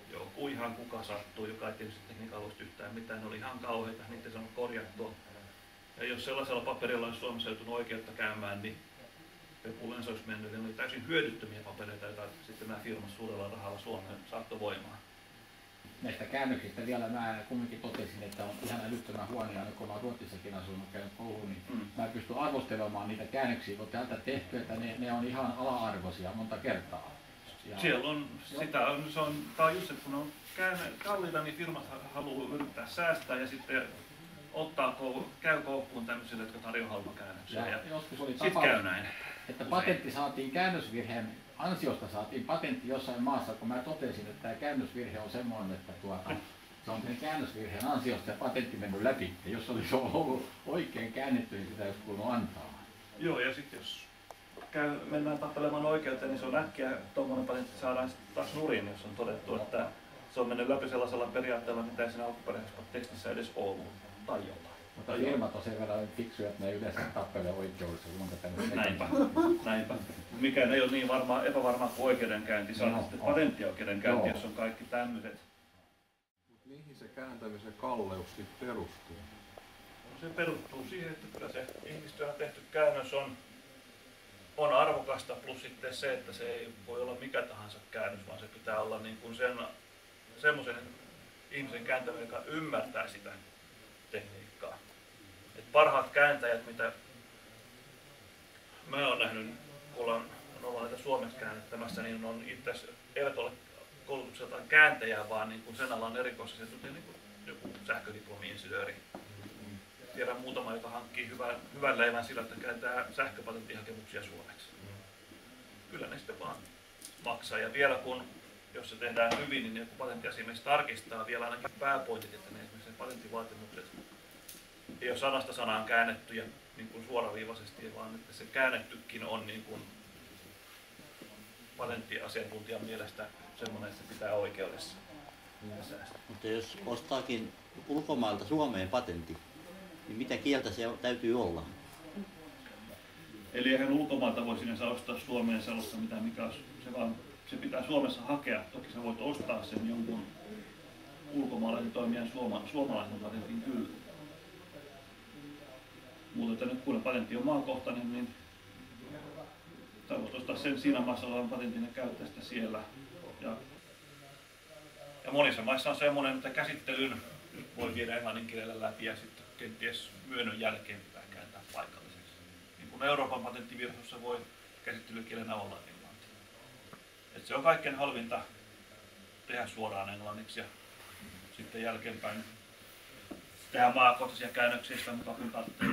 joku ihan kuka sattuu, joka ei tietysti tekniikka-alusta yhtään mitään, ne oli ihan kauheita, niitä ei saanut korjattua. Ja jos sellaisella paperilla olisi Suomessa joutunut oikeutta käymään, niin pepuleen se olisi mennyt. Ne oli täysin hyödyttömiä papereita, joita sitten nämä firmat suurella rahalla Suomeen saattoi voimaan. Näistä käännöksistä vielä mä kumminkin totesin, että on ihan älyttömän huonoja, kun mä oon Ruotsissakin asunut käynyt kouluun, niin mä pystyn arvostelemaan niitä käännöksiä, kun täältä tehty, että ne on ihan ala-arvoisia monta kertaa. Ja siellä on, tää on just se, kun on kalliita, niin firmat haluaa yrittää säästää ja sitten käy koukkuun tämmöisille, jotka tarjoaa halpakäännöksiä. Ja joskus oli sitten käy näin. Että patentti saatiin käännösvirheen ansiosta saatiin patentti jossain maassa, kun mä totesin, että tämä käännösvirhe on semmoinen, että se on sen käännösvirheen ansiosta ja patentti mennyt läpi. Ja jos olisi ollut oikein käännetty, niin sitä olisi kuulunut antaa. Joo, ja sitten jos mennään tappelemaan oikeuteen, niin se on äkkiä tuommoinen patentti saadaan taas nurin, jos on todettu, että se on mennyt läpi sellaisella periaatteella, mitä ei siinä alkuperäisessä tekstissä edes ollut tai jotain. Mutta firmat on sen verran fiksuja, että ne yleensä tappelee oikeudessa. Näinpä. Mikään ei ole niin epävarmaa kuin oikeudenkäynti. Saadaan sitten patenttioikeudenkäynti, jos on kaikki tämmöiset. Mihin se kääntämisen kalleus sitten perustuu? Se perustuu siihen, että kyllä se ihmistyönä tehty käännös on arvokasta, plus sitten se, että se ei voi olla mikä tahansa käännös, vaan se pitää olla niin kuin semmoisen ihmisen kääntäminen, joka ymmärtää sitä tekniikkaa. Et parhaat kääntäjät, mitä mä oon nähnyt, kun ollaan näitä suomeksi käännettämässä, niin on itse eivät ole koulutukseltaan kääntäjää, vaan niin kuin sen alan erikoisasiantuntija, niin kuin joku sähködiplomi-insinööri. Tiedän muutama, joka hankkii hyvän leivän sillä, että kääntää sähköpatenttihakemuksia suomeksi. Kyllä ne sitten vaan maksaa. Ja vielä jos se tehdään hyvin, niin joku patenttiasiamies tarkistaa vielä ainakin pääpointit, että ne esimerkiksi patenttivaatimukset ei ole sanasta sanaan käännettyjä niin kuin suoraviivaisesti, vaan että se käännettykin on niin kuin patenttiasiantuntijan mielestä semmoinen, että se pitää oikeudessa. Mutta jos ostaakin ulkomailta Suomeen patentti, niin mitä kieltä se täytyy olla? Eli eihän ulkomailta voi sinänsä ostaa Suomeen sellaista mitään, mikä on, se pitää Suomessa hakea. Toki sä voit ostaa sen jonkun ulkomaalaisen toimijan suomalaisen patentin kyllä. Mutta nyt kun patentti on maakohtainen, niin sä voit ostaa sen siinä maassa olevan patentin ja käyttää sitä siellä. Ja monissa maissa on semmoinen, että käsittelyn voi viedä englannin kielellä läpi ja sitten kenties myönnön jälkeen pitää kääntää paikalliseksi. Niin kuin Euroopan patenttivirastossa voi käsittelykielenä olla englanti. Et se on kaikkein halvinta tehdä suoraan englanniksi ja sitten jälkeenpäin tehdä maakohtaisia käännöksiä sitä mukaan kun tarvitsee.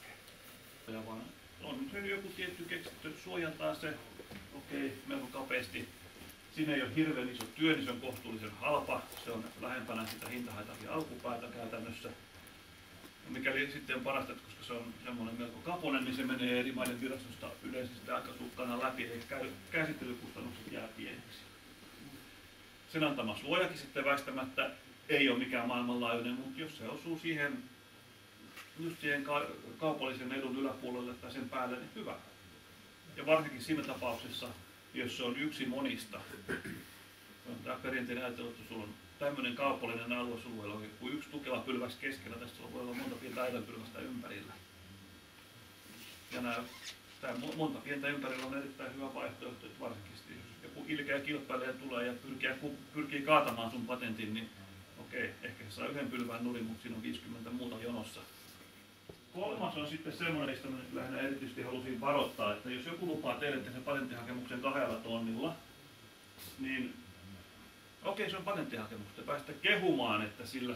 On se joku tietty keksitty, että suojataan se melko kapeasti. Siinä ei ole hirveän iso työ, niin se on kohtuullisen halpa. Se on lähempänä sitä hintahaitavia alkupäätä käytännössä. Ja mikäli sitten on parasta, koska se on semmoinen melko kaponen, niin se menee eri maiden virastosta yleisesti aika sukkana läpi, eli käsittelykustannukset jää pieniksi. Sen antama suojakin sitten väistämättä ei ole mikään maailmanlaajuinen, mutta jos se osuu siihen kaupallisen edun yläpuolelle tai sen päälle, niin hyvä. Ja varsinkin siinä tapauksessa, jos se on yksi monista. On tämä perinteinen ajatelu, että sulla on tämmöinen kaupallinen alue, sulla voi olla kuin yksi tukeva pylväs keskellä, tästä sulla voi olla monta pientä äidänpylvästä ympärillä. Ja tämä monta pientä ympärillä on erittäin hyvä vaihtoehto, että varsinkin jos joku ilkeä kilpailija tulee ja pyrkii kaatamaan sun patentin, niin ehkä se saa yhden pylvään nurin, mutta siinä on 50 muuta jonossa. Kolmas on sitten semmoinen, mistä lähinnä erityisesti halusin varoittaa, että jos joku lupaa teille sen patenttihakemuksen 2 000, niin se on patenttihakemus. Te pääsette kehumaan, että sillä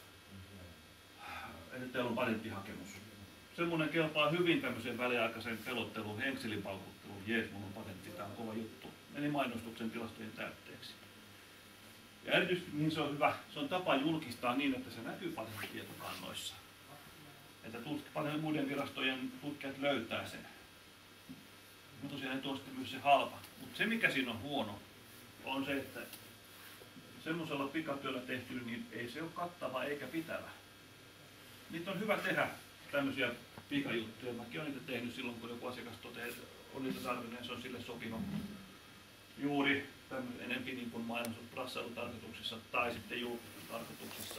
että teillä on patenttihakemus. Semmoinen kelpaa hyvin tämmöiseen väliaikaiseen pelotteluun, henkselin paukutteluun. Jees, mun on patentti, tää on kova juttu. Meni mainostuksen tilastojen täytteeksi. Ja erityisesti niin se on hyvä, se on tapa julkistaa niin, että se näkyy patenttitietokannoissa. Että paljon muiden virastojen tutkijat löytää sen. Mutta tosiaan tuo sitten myös se halpa. Mutta se mikä siinä on huono, on se, että semmoisella pikatyöllä tehty, niin ei se ole kattava eikä pitävä. Niitä on hyvä tehdä tämmöisiä pikajuttuja. Mäkin olen niitä tehnyt silloin, kun joku asiakas toteaa, että on niitä tarvinnut ja se on sille sopiva. juuri enempi niin kuin mainostut brassailutarkoituksissa tai sitten julkisuustarkoituksissa.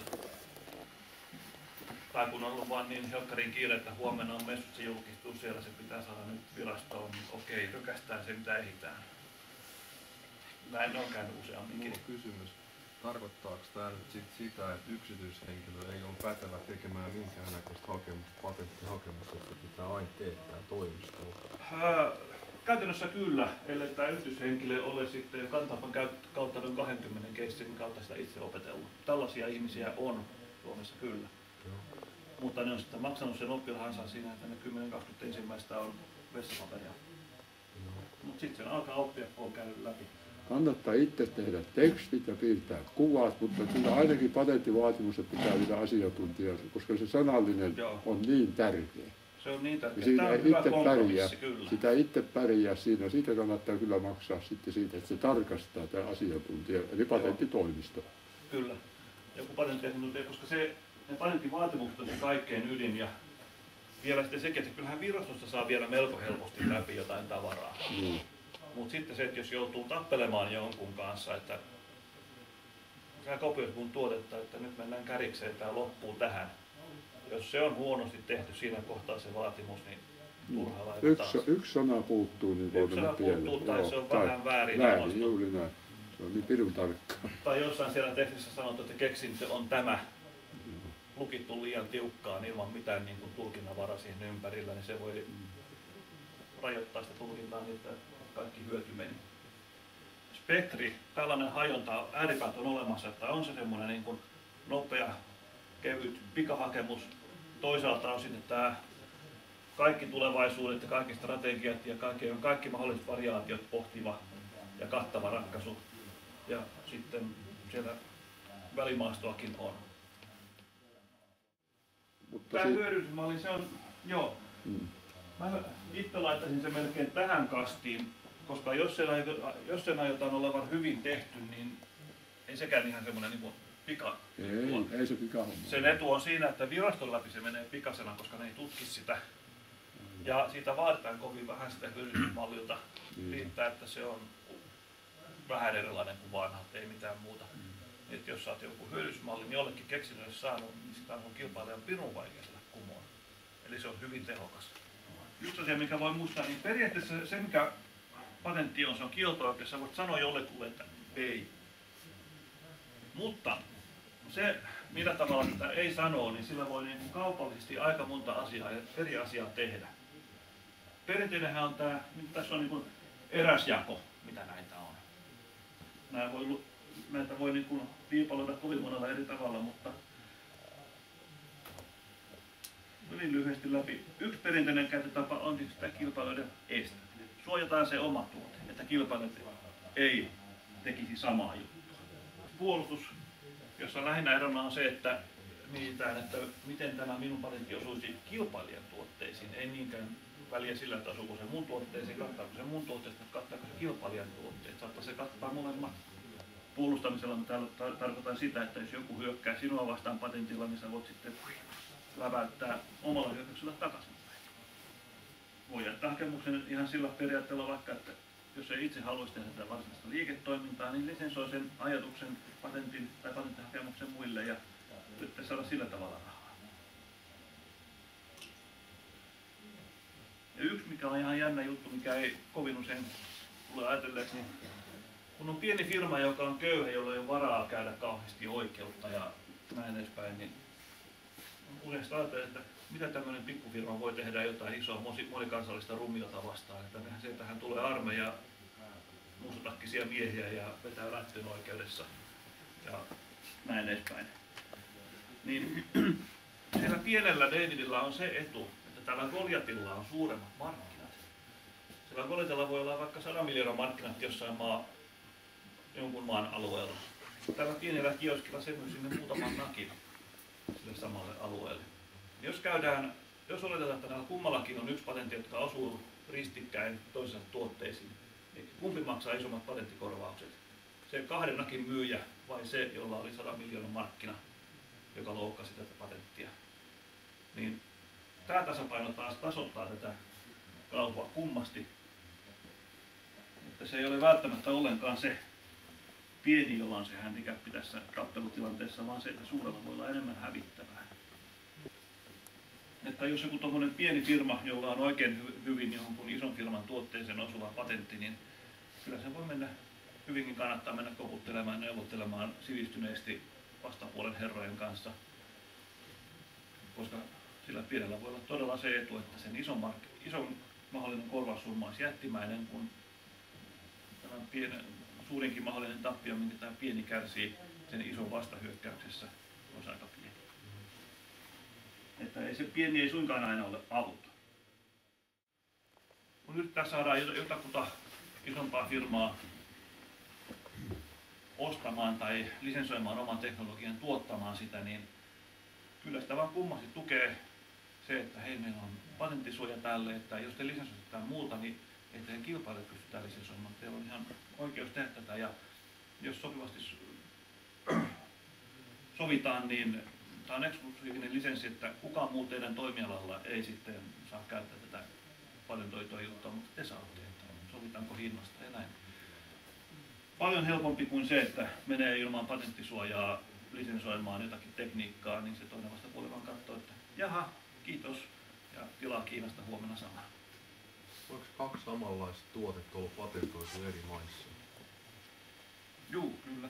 Tai kun on ollut vaan niin helkkarin kiire, että huomenna on messut, se julkistuu siellä, se pitää saada nyt virastoon, niin okei, rykästään se mitä ehditään. Näin on käynyt useamminkin. Mulla on kysymys. Tarkoittaako tämä nyt sitä, että yksityishenkilö ei ole pätevä tekemään minkäännäköistä patenttihakemusta, että pitää aina teettää toimistolla? Käytännössä kyllä, ellei tämä yksityishenkilö ole sitten Kantapan kautta noin 20 keissin kautta sitä itse opetellut. Tällaisia ihmisiä on Suomessa kyllä. Joo. Mutta ne on sitten maksanut sen oppilahansa siinä, että ne 10-20 ensimmäistä on vessapaperia. Mutta sitten sen alkaa oppia, kun on käynyt läpi. Kannattaa itse tehdä tekstit ja piirtää kuvat, mutta kyllä ainakin patenttivaatimukset pitää olla asiantuntijat, koska se sanallinen on niin tärkeä. Se on niin tärkeä. Siinä Tämä on hyvä kompromissi, kyllä. Sitä itse pärjää siinä. Siitä kannattaa kyllä maksaa sitten siitä, että se tarkastaa tämä asiantuntija, eli patenttitoimisto. Kyllä. Joku patenttiasiantuntija, koska ne patenttivaatimukset on se kaikkein ydin ja vielä sitten sekin, että kyllähän virastosta saa vielä melko helposti läpi jotain tavaraa. Mutta sitten se, että jos joutuu tappelemaan jonkun kanssa, että sä kopioit mun tuotetta, että nyt mennään kärikseen, tämä loppuu tähän. Jos se on huonosti tehty siinä kohtaa se vaatimus, niin turha laittaa taas. Yksi sana puuttuu, niin voi mennä pieleen. Tai se on vähän väärin. Väärin, juuri näin. Se on niin pirun tarkkaa. Tai jossain siellä tekstissä sanottu, että keksintö on tämä. Lukittu liian tiukkaan ilman mitään niin kuin tulkinnanvaraa siihen ympärillä, niin se voi rajoittaa sitä tulkintaa niin, että kaikki hyöty meni. Spektri, tällainen hajonta, ääripäät on olemassa, että on se semmoinen niin kuin nopea, kevyt pikahakemus. Toisaalta on sitten tämä kaikki tulevaisuudet ja kaikki strategiat ja kaikki mahdolliset variaatiot pohtiva ja kattava ratkaisu. Ja sitten siellä välimaastoakin on. Tämä hyödyllisyysmalli, se on, joo. Mä itse laittaisin sen melkein tähän kastiin, koska jos sen aiotaan olevan hyvin tehty, niin ei sekään ihan semmoinen niin pika. Ei se pika. Sen etu on siinä, että viraston läpi se menee pikasena, koska ne ei tutki sitä. Ja siitä vaaditaan kovin vähän sitä hyödyllisyysmallilta. Riittää, että se on vähän erilainen kuin vanha, ei mitään muuta. Että jos sä oot joku hyödyllisyysmallin jollekin keksinnölle saanut, niin sitä on kilpailijan pirun vaikea saada kumoon. Eli se on hyvin tehokas. Yksi asia, mikä voi muistaa, niin periaatteessa se, mikä patentti on, se on kielto-oikeus. Sä voit sanoa jollekulle, että ei. Mutta se, millä tavalla tätä ei sanoo, niin sillä voi niin kaupallisesti aika monta asiaa ja eri asiaa tehdä. Perinteinenhän on tämä, tässä on niin eräsjako, mitä näitä on. Näitä voi niin viipaloida kovin monella eri tavalla, mutta hyvin lyhyesti läpi. Yksi perinteinen käyttötapa on siis sitä kilpailuiden estäminen. Suojataan se oma tuote, että kilpailijat ei tekisi samaa juttua. Puolustus, jossa lähinnä erona on se, että mietitään, että miten tämä minun patentti osuisi kilpailijan tuotteisiin. Ei niinkään väliä sillä, että osuuko se mun tuotteeseen, kattaako se mun tuotteesta, kattaako se kilpailijan tuotteet. Saattaa se kattaa molemmat. Puolustamisella tarkoitan sitä, että jos joku hyökkää sinua vastaan patentilla, niin sä voit sitten läväyttää omalla hyökkäyksellä takaisinpäin. Voi jättää hakemuksen ihan sillä periaatteella vaikka, että jos ei itse haluaisi tehdä tätä varsinaista liiketoimintaa, niin lisensoi sen ajatuksen patentin tai patenttihakemuksen muille ja yrittää saada sillä tavalla rahaa. Ja yksi, mikä on ihan jännä juttu, mikä ei kovin usein tule ajatelleeksi, niin kun on pieni firma, joka on köyhä, jolla ei ole varaa käydä kauheasti oikeutta ja näin edespäin, niin usein ajatellaan, että mitä tämmöinen pikkufirma voi tehdä jotain isoa monikansallista rumiota vastaan. Että sieltähän tulee armeija, mustatakkisia miehiä ja vetää lähtöön oikeudessa ja näin edespäin. Niin siellä pienellä Davidilla on se etu, että tällä Goliatilla on suuremmat markkinat. Sillä Goliatilla voi olla vaikka 100 miljoonan markkinat jossain jonkun maan alueella. Tällä pienellä kioskilla se myy sinne muutaman nakin sille samalle alueelle. Jos oletetaan, että näillä kummallakin on yksi patentti, jotka osuu ristikkäin toisensa tuotteisiin, niin kumpi maksaa isommat patenttikorvaukset? Se 2 nakin myyjä vai se, jolla oli 100 miljoonan markkina, joka loukkasi tätä patenttia? Niin tämä tasapaino taas tasoittaa tätä kauppaa kummasti. Että se ei ole välttämättä ollenkaan se pieni, jolla on se handicappi tässä tappelutilanteessa, vaan se, että suurella voi olla enemmän hävittävää. Että jos joku tommonen pieni firma, jolla on oikein hyvin jonkun ison firman tuotteeseen osuva patentti, niin kyllä se voi mennä, hyvinkin kannattaa mennä koputtelemaan ja neuvottelemaan sivistyneesti vastapuolen herrojen kanssa. Koska sillä pienellä voi olla todella se etu, että sen ison mahdollinen korvaussumma olisi jättimäinen, kun tämä suurinkin mahdollinen tappio, minkä tämä pieni kärsii sen ison vastahyökkäyksessä, olisi aika pieni. Että se pieni ei suinkaan aina ole auto. Kun yrittää saada jotakuta isompaa firmaa ostamaan tai lisensoimaan oman teknologian, tuottamaan sitä, niin kyllä sitä vaan kummasti tukee se, että hei, meillä on patenttisuoja tälle, että jos te lisensoitetaan muulta, niin ei teidän kilpailijat pystytään lisensoimaan. Teillä on ihan oikeus tehdä tätä, ja jos sopivasti sovitaan, niin tämä on eksklusiivinen lisenssi, että kukaan muu teidän toimialalla ei sitten saa käyttää tätä patentoitua juttua, mutta te saatte, että sovitaanko hinnasta ja näin. Paljon helpompi kuin se, että menee ilman patenttisuojaa lisensoimaan jotakin tekniikkaa, niin se toinen vastapuoli vaan katsoo, että jaha, kiitos, ja tilaa Kiinasta huomenna samaa. Onko kaksi samanlaista tuotetta ollut patentoitu eri maissa? Juu, kyllä.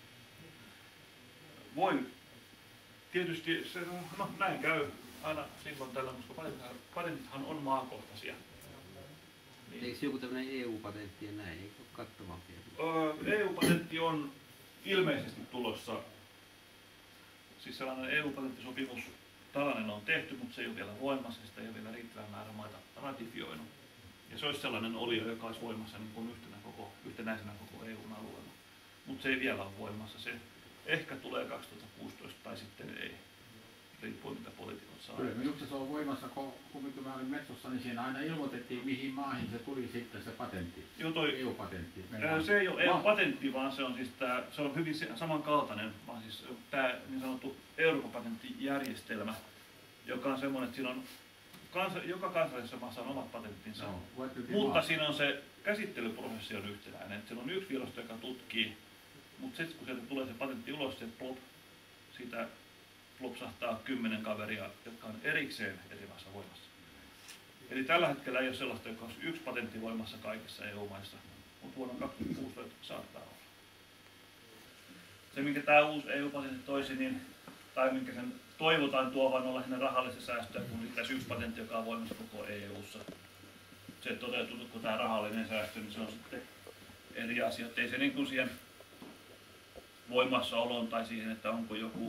Voi. Tietysti se, no, näin käy aina silloin tällöin, koska patentithan on maakohtaisia. Niin. Eikö joku tämmöinen EU-patentti ja näin, eikö ole kattavampia? EU-patentti on ilmeisesti tulossa, siis sellainen EU-patenttisopimus, tällainen on tehty, mutta se ei ole vielä voimassa, sitä ei ole vielä riittävän määrä maita ratifioinut. Ja se olisi sellainen olio, joka olisi voimassa niin kuin yhtenäisenä koko EUn alueella. Mutta se ei vielä ole voimassa, se ehkä tulee 2016 tai sitten ei, riippuen mitä poliitikot saa. Kyllä minusta se on voimassa, kun mä olin Metsossa, niin siinä aina ilmoitettiin, mihin maahan se tuli sitten se patentti. Joo, toi, EU-patentti. Se ei ole EU-patentti, vaan se on, siis se on hyvin samankaltainen, vaan siis tämä niin sanottu Euroopan-patenttijärjestelmä, joka on semmoinen, että siinä on joka kansallisessa maassa on omat patenttinsa, no, mutta siinä on se käsittelyprosessi on yhtenäinen. Siellä on yksi virasto, joka tutkii, mutta sitten kun sieltä tulee se patentti ulos, se siitä plopsahtaa 10 kaveria, jotka on erikseen eri maassa voimassa. Eli tällä hetkellä ei ole sellaista, joka olisi yksi patentti voimassa kaikissa EU-maissa, mutta vuonna 2016 saattaa olla. Se, minkä tämä uusi EU-patentti toisi, niin, tai minkä sen toivotaan tuovan on lähinnä rahallista säästöä, kun tässä yksi patentti, joka on voimassa koko EU-ssa. Se toteutuuko tämä rahallinen säästö, niin se on sitten eri asia. Ei se niin kuin siihen voimassaoloon tai siihen, että onko joku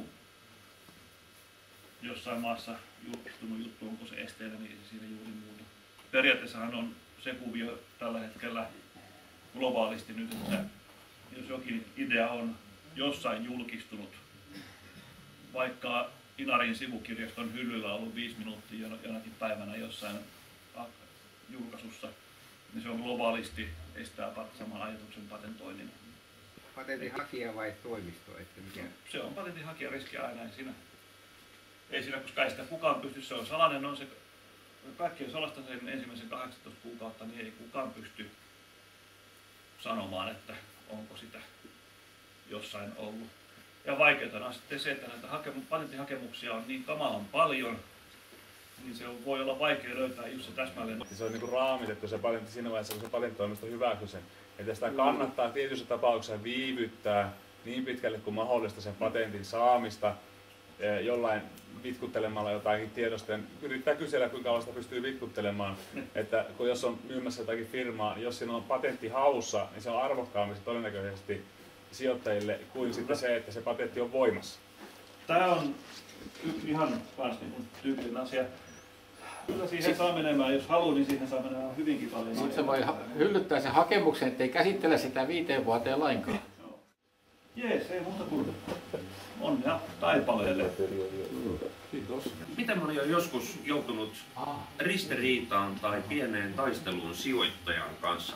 jossain maassa julkistunut juttu, onko se esteenä, niin ei siinä juuri muuta. Periaatteessahan on se kuvio tällä hetkellä globaalisti nyt, että jos jokin idea on jossain julkistunut, vaikka Inarin sivukirjaston hyllyllä on ollut 5 minuuttia jonakin päivänä jossain julkaisussa, niin se on globaalisti estää saman ajatuksen patentoinnin. Patentin hakija vai toimisto? Että mikä? Se on patentin hakija riski aina, ei siinä, koska ei sitä kukaan pysty, se on salainen, on se, kaikki on salasta sen ensimmäisen 18 kuukautta, niin ei kukaan pysty sanomaan, että onko sitä jossain ollut. Ja vaikeutena on sitten se, että näitä patenttihakemuksia on niin kamalan paljon, niin se voi olla vaikea löytää just se täsmälleen. Se on niinku raamitettu se patentti siinä vaiheessa, kun se patenttitoimisto hyväksyy sen. Että sitä kannattaa tietyissä tapauksessa viivyttää niin pitkälle kuin mahdollista sen patentin saamista jollain vitkuttelemalla jotain tiedosta. Yrittää kysellä, kuinka kauan sitä pystyy vitkuttelemaan. Että kun jos on myymässä jotakin firmaa, niin jos siinä on patentti haussa, niin se on arvokkaammin todennäköisesti sijoittajille kuin sitten se, että se patentti on voimassa. Tämä on ihan tyypillinen asia. Kyllä siihen saa menemään, jos haluaa, niin siihen saa menemään hyvinkin paljon. Sitten se voi hyllyttää sen hakemuksen, ettei käsittele sitä 5 vuoteen lainkaan. Jees, ei muuta kuin onnea taipaleelle. Kiitos. Miten moni on joskus joutunut ristiriitaan tai pieneen taisteluun sijoittajan kanssa?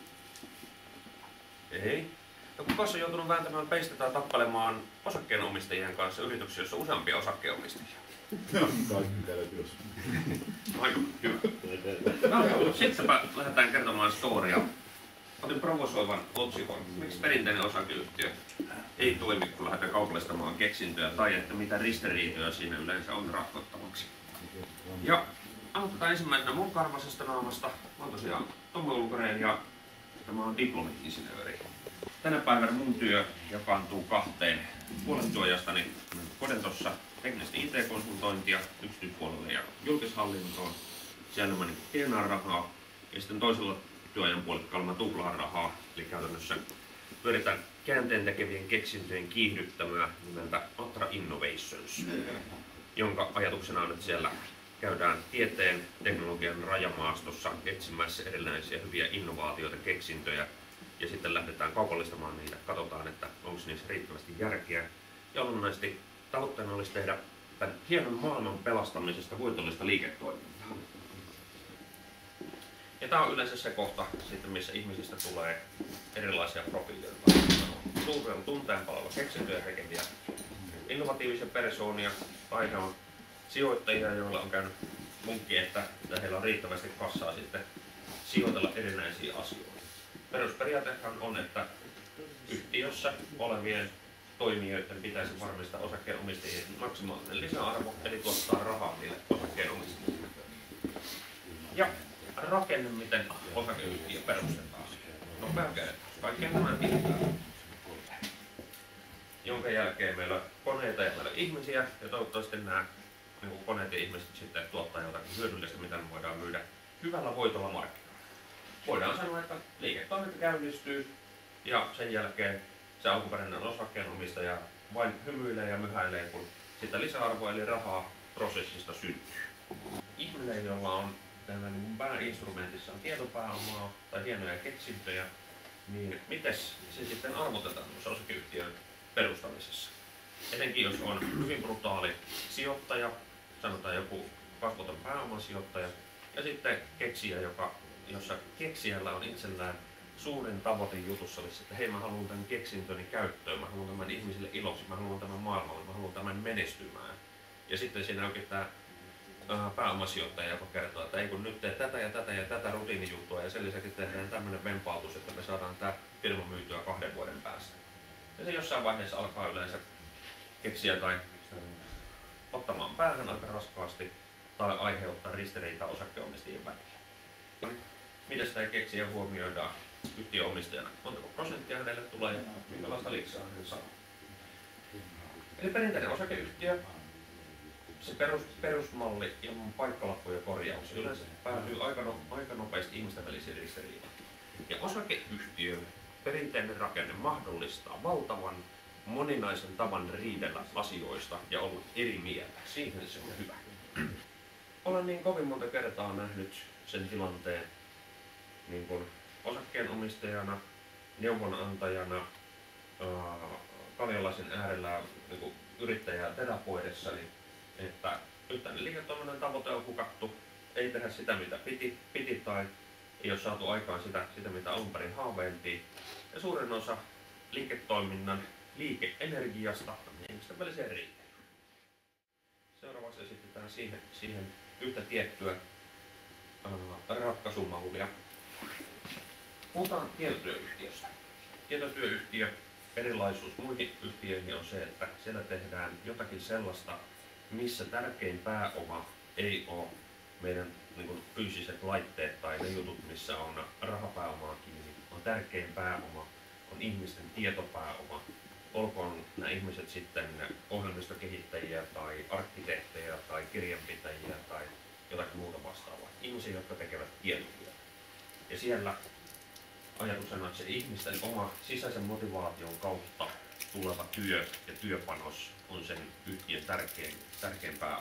Ei. Ja kuka on joutunut vääntämään peistä tai tappelemaan osakkeenomistajien kanssa yrityksissä, jossa on useampia osakkeenomistajia? Kaikki täytyy. Aika hyvä. No, sittenpä lähdetään kertomaan storia. Otin provosoivan otsikon. Miksi perinteinen osakeyhtiö ei toimi, kun lähdetään kaupallistamaan keksintöjä, tai että mitä ristiriitoja siinä yleensä on ratkottavaksi. Ja aloitetaan ensimmäisenä mun karvaisesta naamasta. Mä oon tosiaan Tommi Ulkonen ja mä oon diplomi-insinööri. Tänä päivänä mun työ jakaantuu kahteen. Puolen työajastani Kodentossa teknisesti IT-konsultointia yksityispuolelle ja julkishallintoon. Siellä mä tienaan rahaa ja sitten toisella työajan puolella mä tuplaan rahaa. Eli käytännössä pyöritään käänteen tekevien keksintöjen kiihdyttämää nimeltä Atra Innovations, jonka ajatuksena on, että siellä käydään tieteen teknologian rajamaastossa etsimässä erilaisia hyviä innovaatioita, keksintöjä ja sitten lähdetään kaupallistamaan niitä. Katsotaan, että onko niissä riittävästi järkeä. Ja olennaisesti tavoitteena olisi tehdä tämän hienon maailman pelastamisesta voitollista liiketoimintaa. Ja tämä on yleensä se kohta, missä ihmisistä tulee erilaisia profiileja. Suurella tunteen palalla keksintöjä tekeviä innovatiivisia persoonia, tai on sijoittajia, joilla on käynyt munkki, että heillä on riittävästi kassaa sitten sijoitella erinäisiä asioita. Perusperiaatehan on, että yhtiössä olevien toimijoiden pitäisi varmistaa osakkeenomistajien maksimaalinen lisäarvo, eli tuottaa rahaa niille osakkeenomistajille. Ja rakenne, miten osakeyhtiö perustetaan. Nopea kertaus. Kaikkien tämän tietää. Jonka jälkeen meillä on koneita ja meillä on ihmisiä, ja toivottavasti nämä koneet ja ihmiset sitten tuottaa jotakin hyödyllistä, mitä me voidaan myydä hyvällä voitolla markkinoilla. Voidaan sanoa, että liiketoiminta käynnistyy, ja sen jälkeen se alkuperäinen osakkeenomistaja vain hymyilee ja myhäilee, kun sitä lisäarvoa eli rahaa prosessista syntyy. Ihminen, jolla on tällainen pääinstrumentissa on tietopääomaa tai hienoja keksintöjä, niin miten se sitten arvotetaan osakeyhtiön perustamisessa? Etenkin jos on hyvin brutaali sijoittaja, sanotaan joku kasvoton pääomasijoittaja, ja sitten keksijä, jossa keksijällä on itsellään suurin tavoite jutussa olisi, että hei, mä haluan tämän keksintöni käyttöön, mä haluan tämän ihmisille iloksi, mä haluan tämän maailmalle, mä haluan tämän menestymään. Ja sitten siinä onkin tämä pääomasijoittaja, joka kertoo, että ei kun nyt tee tätä ja tätä ja tätä rutiinijuttua ja sen lisäksi tehdään tämmöinen vempautus, että me saadaan tämä firma myytyä 2 vuoden päästä. Ja se jossain vaiheessa alkaa yleensä keksiä tai ottamaan päähän aika raskaasti tai aiheuttaa ristiriitaa osakkeenomistajien välillä. Miten sitä keksiä huomioidaan yhtiöomistajana? Montako prosenttia hänelle tulee ja minkälaista liksaa hän saa? Eli perinteinen osakeyhtiö, se perusmalli ilman paikkalappuja korjauksia yleensä päätyy aika nopeasti ihmisten välisiin ristiriitaan. Ja osakeyhtiön perinteinen rakenne mahdollistaa valtavan moninaisen tavan riidellä asioista ja olla eri mieltä. Siihen se on hyvä. Olen niin kovin monta kertaa nähnyt sen tilanteen niin kuin osakkeenomistajana, neuvonantajana, Kaljalaisen äärellä niin kuin yrittäjää terapoidessani, että yhteinen liiketoiminnan tavoite on hukattu, ei tehdä sitä mitä piti tai ei ole saatu aikaan sitä mitä alun perin haaveiltiin. Ja suurin osa liiketoiminnan liikeenergiasta on ihmisten väliseen riiteen. Seuraavaksi esitetään siihen yhtä tiettyä ratkaisumallia. Puhutaan tietotyöyhtiöstä. Tietotyöyhtiö, erilaisuus muihin yhtiöihin on se, että siellä tehdään jotakin sellaista, missä tärkein pääoma ei ole meidän niin fyysiset laitteet tai ne jutut, missä on rahapääomaa kiinni, on tärkein pääoma, on ihmisten tietopääoma. Olkoon nämä ihmiset sitten ohjelmistokehittäjiä tai arkkitehtejä tai kirjanpitäjiä tai jotakin muuta vastaavaa. Ihmisiä, jotka tekevät tietotyötä. Ja siellä ajatuksena, että se ihmisten oma sisäisen motivaation kautta tuleva työ ja työpanos on sen yhtiön tärkein pääoma.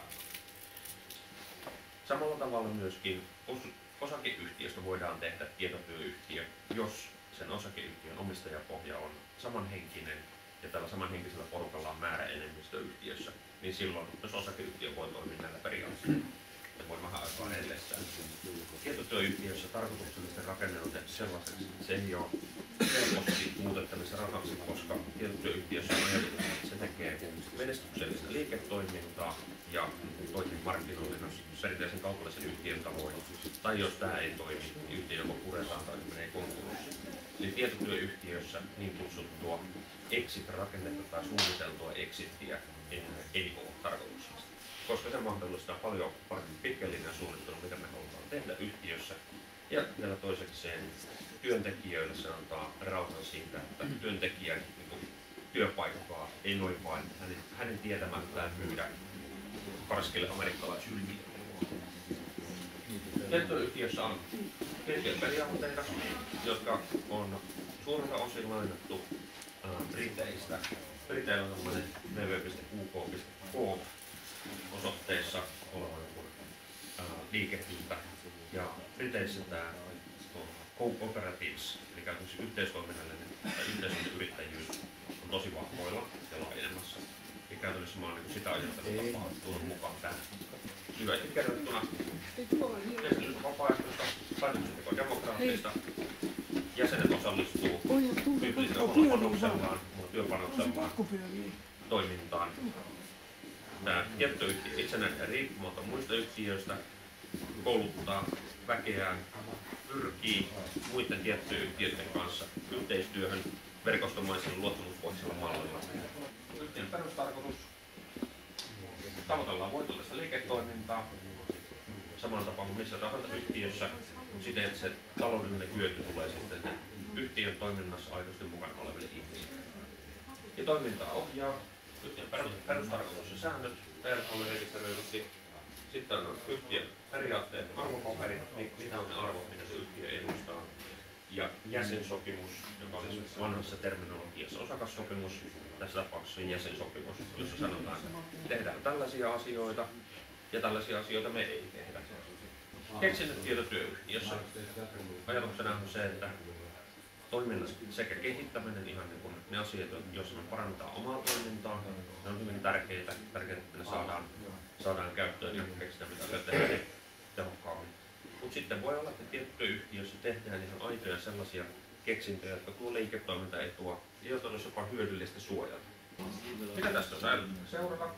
Samalla tavalla myöskin osakeyhtiöstä voidaan tehdä tietotyöyhtiö, jos sen osakeyhtiön omistajapohja on samanhenkinen ja tällä samanhenkisellä porukalla on määräenemmistö yhtiössä, niin silloin myös osakeyhtiö voi toimia näillä periaatteilla. Se voi vähän aikaa edellessään. Tietotyöyhtiössä tarkoituksellisesti rakenne on tehty sellaiseksi, että se ei ole helposti muutettavissa rahaksi, koska tietotyöyhtiössä on ajateltu, että se tekee menestyksellistä liiketoimintaa ja toimii markkinoille perinteisen kaupallisen yhtiön tavoin. Tai jos tämä ei toimi, niin yhtiö joko puretaan tai menee konkurssiin. Eli tietotyöyhtiössä niin kutsuttua exit-rakennetta tai suunniteltua exittiä ei ole tarkoituksesta, koska se mahdollistaa paljon pitkällinen suunnittelu, mitä me halutaan tehdä yhtiössä. Ja vielä toisekseen työntekijöille se antaa rauhan siitä, että työntekijän työpaikkaa ei noin vain hänen tietämättään myydä karskille amerikkalaisyhtiölle. Tietoyhtiössä on tiettyjä periaatteita, jotka on suurelta osin lainattu Briteistä. Briteillä on tämmöinen www.uk.com osoitteessa oleva liikehdintä. Ja Briteissä tämä cooperatives, eli käytännössä yhteistoiminnallinen tai yhteisöllinen yrittäjyys on tosi vahvoilla ja laajenemassa. Ja käytännössä mä oon sitä ajattelutapaa tullut mukaan tähän. Lyhyesti kerrottuna esimerkiksi vapaaehtoista, päätöksenteko demokraattista. Jäsenet osallistuu tyypillisesti omalla panoksellaan, työpanoksellaan toimintaan. Tämä tietoyhtiö itsenäinen ja riippumatta muista yhtiöistä kouluttaa väkeään, pyrkii muiden tietoyhtiöiden kanssa yhteistyöhön verkostomaisella luottamuspohjaisella mallilla. Yhtiön perustarkoitus: tavoitellaan voitollista liiketoimintaa samalla tapaa kuin missä tahansa yhtiössä, siten että se taloudellinen hyöty tulee sitten yhtiön toiminnassa aidosti mukana oleville ihmisille. Ja toimintaa ohjaa yhtiön perustarkoitus ja säännöt, on rekisteröidysti. Sitten on yhtiön periaatteet, arvopaperit, mitä on ne arvot, mitä se yhtiö edustaa. Ja jäsensopimus, joka oli vanhassa terminologiassa osakassopimus, tässä tapauksessa jäsensopimus, jossa sanotaan, että tehdään tällaisia asioita ja tällaisia asioita me ei tehdä. Keksinnöt tietotyöyhtiössä. Ajatuksena on se, että toiminnassa sekä kehittäminen, ihan niin kuin ne asiat, joissa me parannetaan omaa toimintaa, ne on hyvin tärkeitä, että ne saadaan käyttöön ja keksitään mitä asioita tehdään tehokkaammin. Mutta sitten voi olla, että tietotyöyhtiössä tehdään ihan aitoja sellaisia keksintöjä, jotka tuo liiketoimintaetua ja joita olisi jopa hyödyllistä suojata. Mitä tästä on seurata?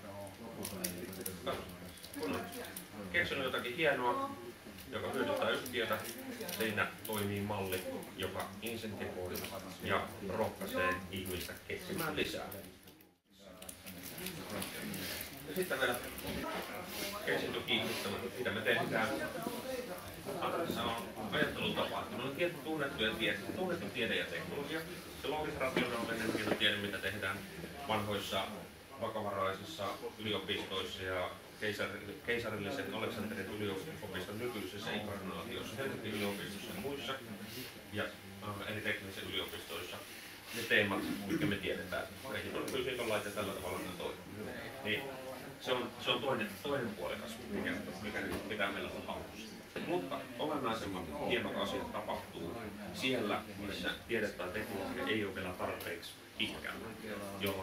Kun keksinyt jotakin hienoa, joka hyödyttää yhtiötä, siinä toimii malli, joka insentivoi ja rohkaisee ihmistä keksimään lisää. Ja sitten vielä keksintö kiinnittämättä, mitä me tehdään. Atrassa on ajattelutapa, että on tunnettu tiede ja teknologia. Se loogisrationaalinen tiede, mitä tehdään vanhoissa vakavaraisissa yliopistoissa ja keisarillisen Aleksanterin yliopiston nykyisessä inkarnaatiossa, Helsingin yliopistossa ja muissa ja eri teknisissä yliopistoissa. Ne teemat, mitkä me tiedetään, fysiikan laite tällä tavalla ne toimii. Niin se on toinen puolikas, mikä meillä on hallussa. Mutta olennaisemmat hienot asiat tapahtuu siellä, missä tiede tai teknologia ei ole vielä tarpeeksi pitkällä, jolloin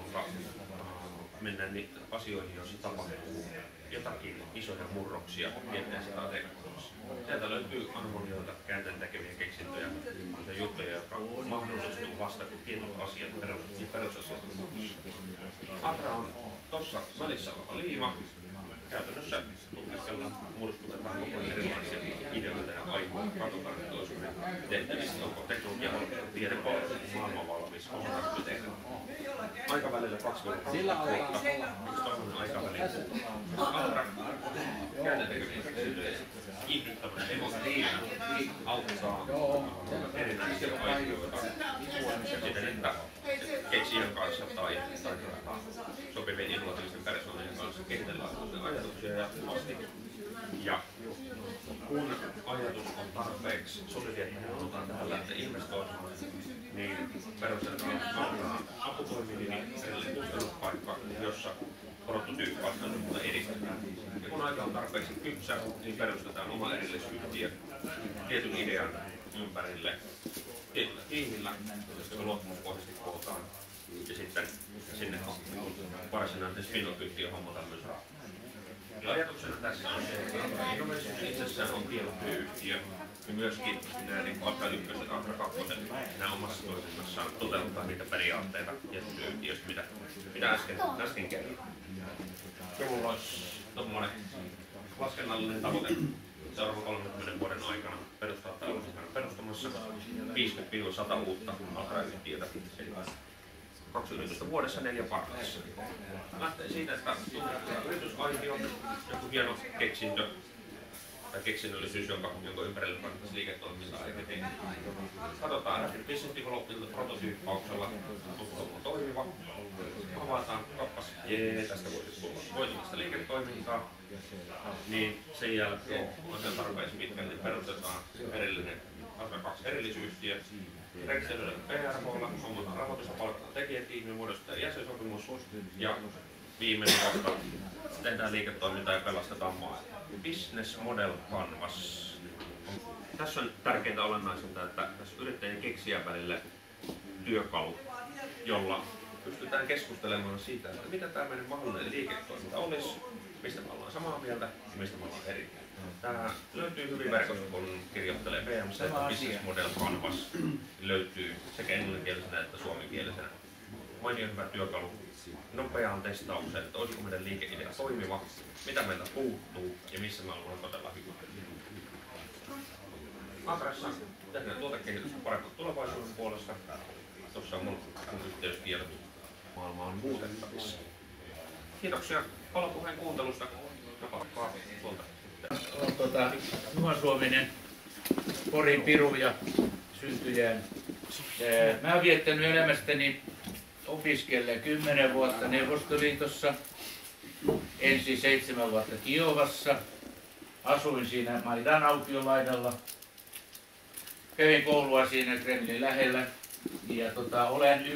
mennään niitä asioihin, joissa tapahtuu jotakin isoja murroksia tieteessä tai teknologiassa. Sieltä löytyy armonioita, käänteen tekeviä keksintöjä ja juttuja, jotka mahdollistuu vasta, kun tietyt asiat ja perusasiat on muussa. Atra on tuossa välissä oleva liima. Käytännössä tutkistellaan, muodostutetaan koko erilaisia ideoita ja aikoja. Katsotaan, että olisi tehtävistä, onko teknologia valmis, tiedepalvelu, maailman valmis, osataanko tehdä. Aikavälillä 20 vuotta, toinen aikaväli. Atra, käännetekevien keksintöjen kiihdyttäminen emotiivinen auttaa erinäisiä aikoita siten, että keksijän kanssa tai sopivien innovatiivisten persoonien kanssa kehitellään ajatuksia jatkuvasti. Ja kun ajatus on tarpeeksi solidi, että me halutaan tähän lähteä investoimaan, niin perustetaan aputoiminen kustannuspaikka, jossa prototyyppivastaisuutta edistetään. Ja kun aika on tarpeeksi kypsä, niin perustetaan oma erillisyhtiö tietyn idean ympärille tietyllä tiimillä, josta luottamuspohjaisesti kootaan. Ja sitten sinne varsinainen spin-off-yhtiö hommataan myös rahaa. Ja ajatuksena tässä on se, että Innovations itsessään on tietotyöyhtiö, ja myöskin nämä Atra 1 ja Atra 2 nämä omassa toiminnassaan toteuttaa niitä periaatteita tietotyöyhtiöistä, mitä äsken kerroin. Ja mulla olisi tommoinen laskennallinen tavoite seuraavan 30 vuoden aikana perustaa tällaisen perustamassa 50-100 uutta agrayhtiötä. Eli 2 yritystä vuodessa, 4 parhaassa. Lähtee siitä, että yritysaitio, joku hieno keksintö tai keksinnöllisyys, jonka ympärille kannattaisi liiketoimintaa eikä tehdä. Katsotaan Rapid Business Developmentin prototyyppauksella, onko toimiva. Avataan kappas, tästä voisi tulla voimakasta liiketoimintaa. Niin sen jälkeen on sen tarpeeksi pitkälti perustetaan erillinen 2 erillisyhtiö. Rekisteröidään PRH:lla, hommataan rahoitusta, palkataan tekijätiimi, muodostetaan jäsensopimus ja viimeinen kohta tehdään liiketoimintaa ja pelastetaan maailma. Business Model Canvas. Tässä on tärkeintä olennaisinta, että tässä yrittäjien keksijän välille työkalu, jolla pystytään keskustelemaan siitä, että mitä tämä meidän mahdollinen liiketoiminta olisi, mistä me ollaan samaa mieltä ja mistä me ollaan eri mieltä. Tämä löytyy hyvin verkosta, kun kirjoittelee BMC, että Business Model Canvas löytyy sekä englanninkielisenä että suomenkielisenä. Mainio hyvä työkalu nopeaan testaukseen, että olisiko meidän liikeidea toimiva, mitä meiltä puuttuu ja missä me ollaan todella hyvä. Agrassa tehdään tuotekehitystä paremmin tulevaisuuden puolesta. Tuossa on mun yhteystiedot. Maailma on muutettavissa. Kiitoksia palapuheen kuuntelusta. Napakkaa tuolta. On nuosuominen Porin Piru ja syntyjään. Mä oon viettänyt elämästäni opiskellen 10 vuotta Neuvostoliitossa, ensin 7 vuotta Kiovassa, asuin siinä Maidan aukiolaidalla, kävin koulua siinä Kremlin lähellä ja olen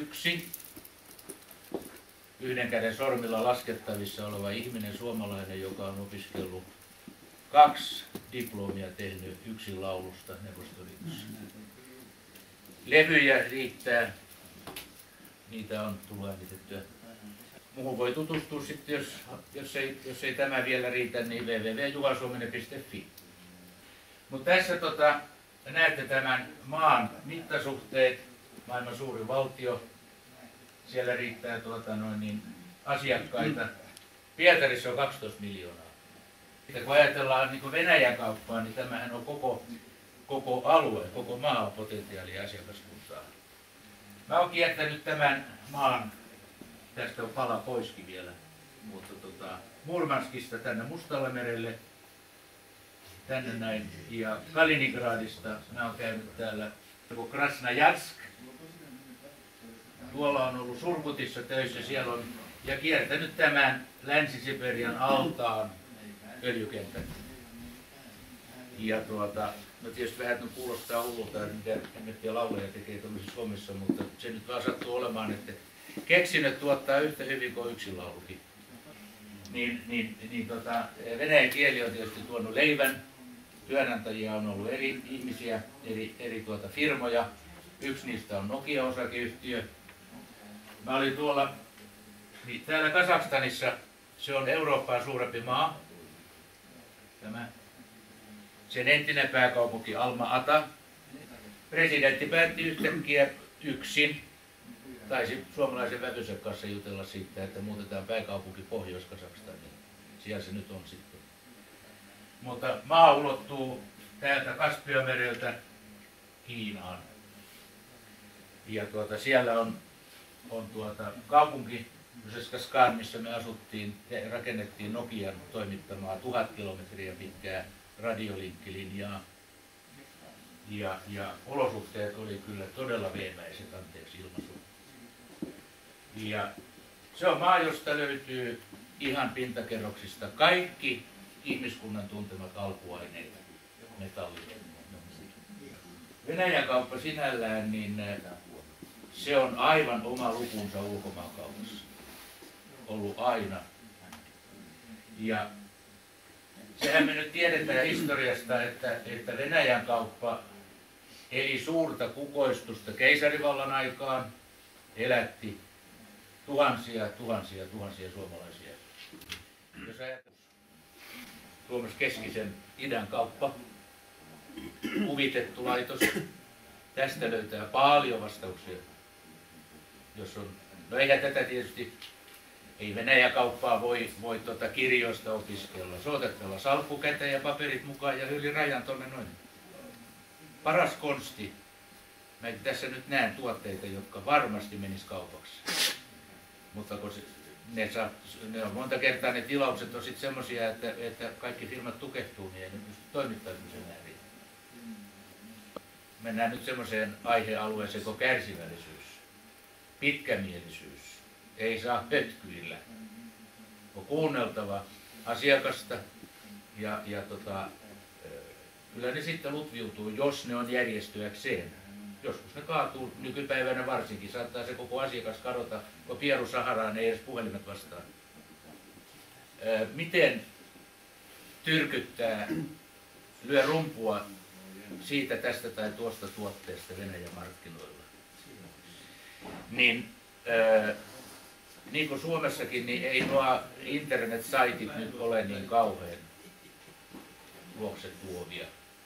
yhden käden sormilla laskettavissa oleva ihminen, suomalainen, joka on opiskellut 2 diplomia tehnyt yksin laulusta Neuvostoliitossa. Levyjä riittää. Niitä on tullut äänitettyä. Muuhun voi tutustua sitten, jos ei tämä vielä riitä, niin www.juhasuominen.fi. Mutta tässä näette tämän maan mittasuhteet, maailman suurin valtio. Siellä riittää asiakkaita. Pietarissa on 12 miljoonaa. Sitten kun ajatellaan niin Venäjän kauppaa, niin tämähän on koko alue, koko maa potentiaalia asiakaskuntaa. Mä oon kiertänyt tämän maan, tästä on pala poiskin vielä, mutta Murmanskista tänne Mustallemerelle, tänne näin, ja Kaliningradista mä oon käynyt täällä Krasnojarsk. Tuolla on ollut Surgutissa töissä, siellä on, ja kiertänyt tämän Länsi-Siberian altaan öljykentän. Ja no tietysti vähän kuulostaa hullulta, että mitä laulaja tekee tuollaisessa hommissa, mutta se nyt vaan sattuu olemaan, että keksinnöt tuottaa yhtä hyvin kuin yksin laulukin. Venäjän kieli on tietysti tuonut leivän, työnantajia on ollut eri ihmisiä, eri firmoja. Yksi niistä on Nokia-osakeyhtiö. Mä olin täällä Kazakstanissa, se on Eurooppaa suurempi maa. Sen entinen pääkaupunki Alma-Ata. Presidentti päätti yhtäkkiä yksin, taisi suomalaisen vävynsä kanssa jutella siitä, että muutetaan pääkaupunki Pohjois-Kazakstaniin. Siellä se nyt on sitten. Mutta maa ulottuu täältä Kaspianmereltä Kiinaan. Ja siellä on kaupunki Yseskas, missä me asuttiin, rakennettiin Nokian toimittamaa 1000 kilometriä pitkää radiolinkkilinjaa. Ja olosuhteet oli kyllä todella veemäiset, anteeksi ilmaisu. Ja se on maa, josta löytyy ihan pintakerroksista kaikki ihmiskunnan tuntemat alkuaineet, metallit. Venäjän kauppa sinällään, niin se on aivan oma lukunsa ulkomaankaupassa. Ollut aina. Ja sehän me nyt tiedetään historiasta, että Venäjän kauppa eli suurta kukoistusta keisarivallan aikaan, elätti tuhansia suomalaisia. Jos ajatellaan Suomessa keskisen idän kauppa, kuvitettu laitos, tästä löytää paljon vastauksia. No eihän tätä tietysti, ei Venäjän kauppaa voi kirjoista opiskella. Se on otettava salkku käteen ja paperit mukaan ja yli rajan tonne noin. Paras konsti Mä tässä nyt näen tuotteita, jotka varmasti menis kaupaksi. Mutta kun ne on monta kertaa ne tilaukset on sitten semmoisia, että kaikki firmat tukehtuu, niin ei ne pysty toimittamaan sen määrin. Mennään nyt semmoiseen aihealueeseen kuin kärsivällisyys, pitkämielisyys. Ei saa hötkyillä. On kuunneltava asiakasta ja kyllä ne sitten lutviutuu, jos ne on järjestyäkseen. Joskus ne kaatuu, nykypäivänä varsinkin. Saattaa se koko asiakas kadota, kun pieru Saharaan ei edes puhelimet vastaa. Miten tyrkyttää, lyö rumpua siitä, tästä tai tuosta tuotteesta Venäjän markkinoilla? Niin kuin Suomessakin, niin ei nuo internet-saitit nyt ole niin kauhean luokset luovia.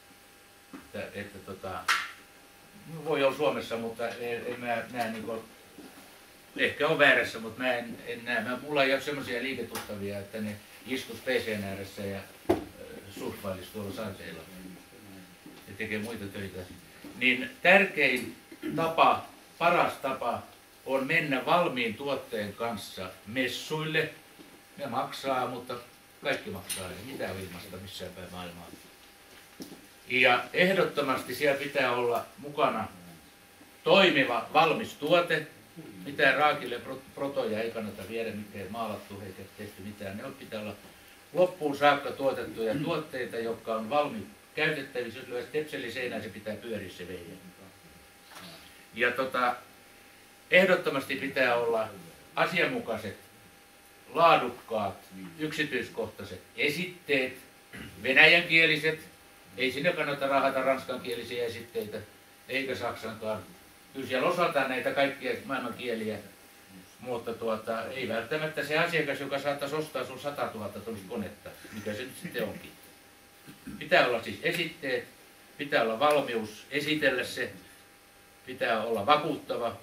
Voi olla Suomessa, mutta en mä näe ehkä on väärässä, mutta mä en näe. Mulla ei ole semmoisia liiketuttavia, että ne istus PC:n ääressä ja surffailisi tuolla saiteilla ja tekee muita töitä. Niin tärkein tapa, paras tapa on mennä valmiin tuotteen kanssa messuille. Ne maksaa, mutta kaikki maksaa, ei mitään ilmasta missään päin maailmaa. Ja ehdottomasti siellä pitää olla mukana toimiva, valmis tuote. Mitään raakille protoja ei kannata viedä, mitkä ei maalattu eikä tehty mitään. Ne pitää olla loppuun saakka tuotettuja tuotteita, jotka on valmiit käytettävissä. Jos lyö stepseli seinään, se pitää pyöriä se veijä. Ja ehdottomasti pitää olla asianmukaiset, laadukkaat, yksityiskohtaiset esitteet, venäjänkieliset. Ei sinne kannata rahata ranskankielisiä esitteitä, eikä saksankaan. Kyllä siellä osataan näitä kaikkia maailmankieliä, mutta ei välttämättä se asiakas, joka saattaisi ostaa sun 100 000 tuollaista konetta, mikä se nyt sitten onkin. Pitää olla siis esitteet, pitää olla valmius esitellä se, pitää olla vakuuttava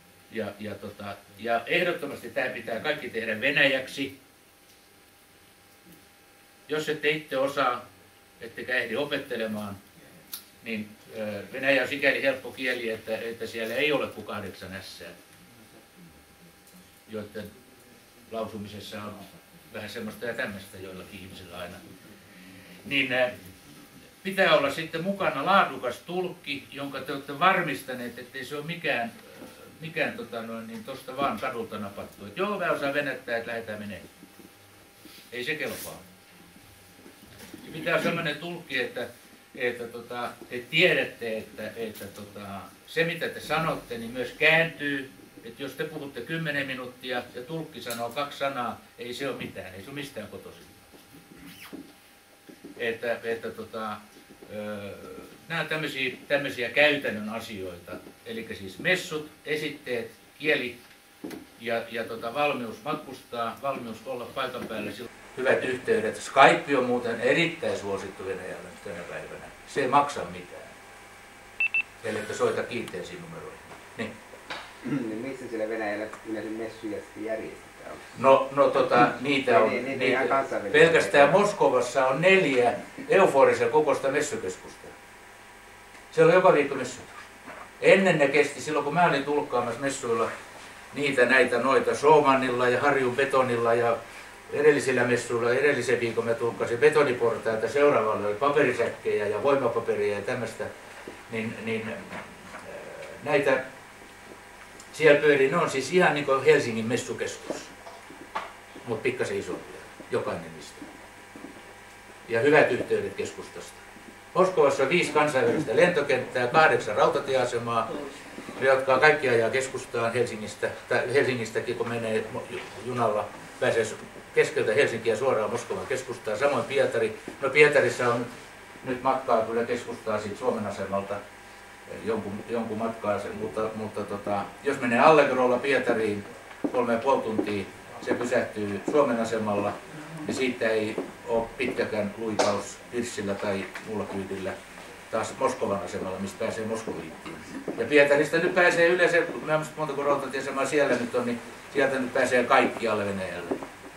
ja ehdottomasti tämä pitää kaikki tehdä venäjäksi. Jos ette itse osaa, ettekä ehdi opettelemaan, niin venäjä on sikäli helppo kieli, että siellä ei ole kuin 8 ässää, joiden lausumisessa on vähän semmoista ja tämmöistä joillakin ihmisillä aina. Niin pitää olla sitten mukana laadukas tulkki, jonka te olette varmistaneet, ettei se ole mikään tuosta vaan kadulta napattu. Että joo, mä osaan venättää, että lähdetään menemään. Ei se kelpaa. Pitää olla sellainen tulkki, että te tiedätte, että se mitä te sanotte, niin myös kääntyy. Että jos te puhutte 10 minuuttia ja tulkki sanoo 2 sanaa, ei se ole mitään, ei se ole mistään kotoisin. Nämä on tämmöisiä käytännön asioita, eli siis messut, esitteet, kieli ja valmius matkustaa, valmius olla paikan päällä. Hyvät yhteydet. Skype on muuten erittäin suosittu Venäjällä tänä päivänä. Se ei maksa mitään. Eli että soita kiinteisiin numeroihin. Niin. Missä siellä Venäjällä yleensä messuja sitten järjestetään? Niitä on. Pelkästään Moskovassa on 4 euforisen kokoista messukeskusta. Siellä on joka viikko messut. Ennen ne kesti, silloin kun mä olin tulkkaamassa messuilla noita Soomannilla ja Harjun betonilla ja edellisillä messuilla, edellisen viikon mä tulkkasin betoniportaita, seuraavalla oli paperisäkkejä ja voimapaperia ja tämmöistä, niin näitä siellä pyörii, ne on siis ihan niin kuin Helsingin messukeskus, mutta pikkasen isompia, jokainen niistä. Ja hyvät yhteydet keskustasta. Moskovassa on 5 kansainvälistä lentokenttää, 8 rautatieasemaa, jotka kaikki ajaa keskustaan Helsingistäkin, kun menee junalla, pääsee keskeltä Helsinkiä suoraan Moskovan keskustaan, samoin Pietari. No Pietarissa on nyt matkaa kyllä keskustaa siitä Suomen asemalta jonkun matkaa, mutta jos menee Allegrolla Pietariin 3,5 tuntia, se pysähtyy Suomen asemalla, niin siitä ei ole pitkäkään luikaus Hirssillä tai muulla kyydillä taas Moskovan asemalla, mistä pääsee Moskoviittiin. Ja Pietarista nyt pääsee yleensä, mä en monta kuin rautatieasemaa siellä nyt on, niin sieltä nyt pääsee kaikkialle Venäjälle.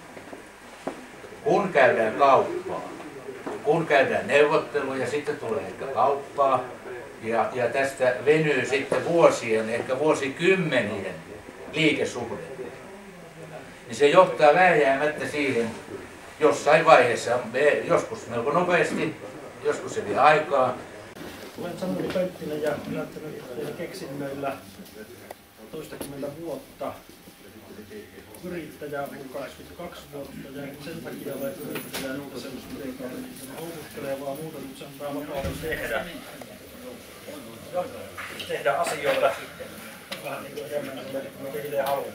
Kun käydään kauppaa, kun käydään neuvotteluja, sitten tulee ehkä kauppaa, Ja tästä venyy sitten vuosien, ehkä vuosikymmenien liikesuhde. Niin se johtaa vääjäämättä siihen jossain vaiheessa, joskus melko nopeasti, joskus se vie aikaa. Olen Samuli Pöyttinen ja näyttänyt keksinnöillä toistakymmentä vuotta. Yrittäjä on 22 vuotta ja sen takia olen yrittäjä, että se olisi mitenkään houkuttelevaa muuta, nyt se antaa vapauden tehdä asioita vähän niin kuin enemmän kuin itse haluaa.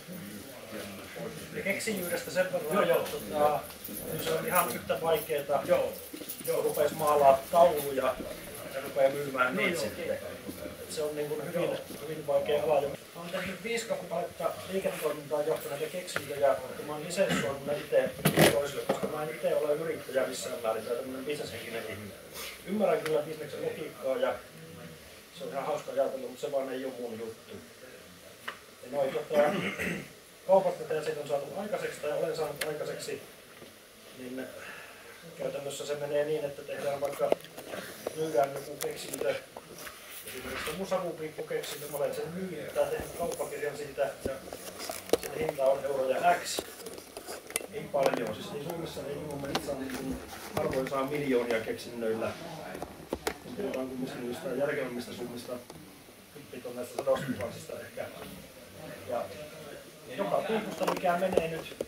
Ja keksijyydestä sen verran, se on ihan yhtä vaikeaa, jos rupesi maalaa tauluja ja rupeaa myymään niitä sitten. Se on niin kuin hyvin vaikea ala. Mä oon tehnyt 5 kappaletta liiketoimintaa johtaneita keksintöjä, että mä oon lisenssoinut ne itse toisille, koska mä en itse ole yrittäjä missään määrin tai tämmöinen bisneshenkinen ihminen. Ymmärrän kyllä bisneksen logiikkaa ja se on ihan hauska ajatella, mutta se vaan ei ole mun juttu. Ja noi kaupat, mitä siitä on saatu aikaiseksi tai olen saanut aikaiseksi, niin käytännössä se menee niin, että tehdään vaikka myydään joku keksintö. Esimerkiksi mun savupiippukeksintö, mä olen sen myynyt tai tehnyt kauppakirjan siitä ja sen hinta on euroja X. Ei paljon, siis niin Suomessa ei minun mielestä niin harvoin saa miljoonia keksinnöillä. Puhutaan kumminkin niistä järkevämmistä summista, hyppit on näistä 100 000 ehkä. Ja joka piipusta, mikä menee nyt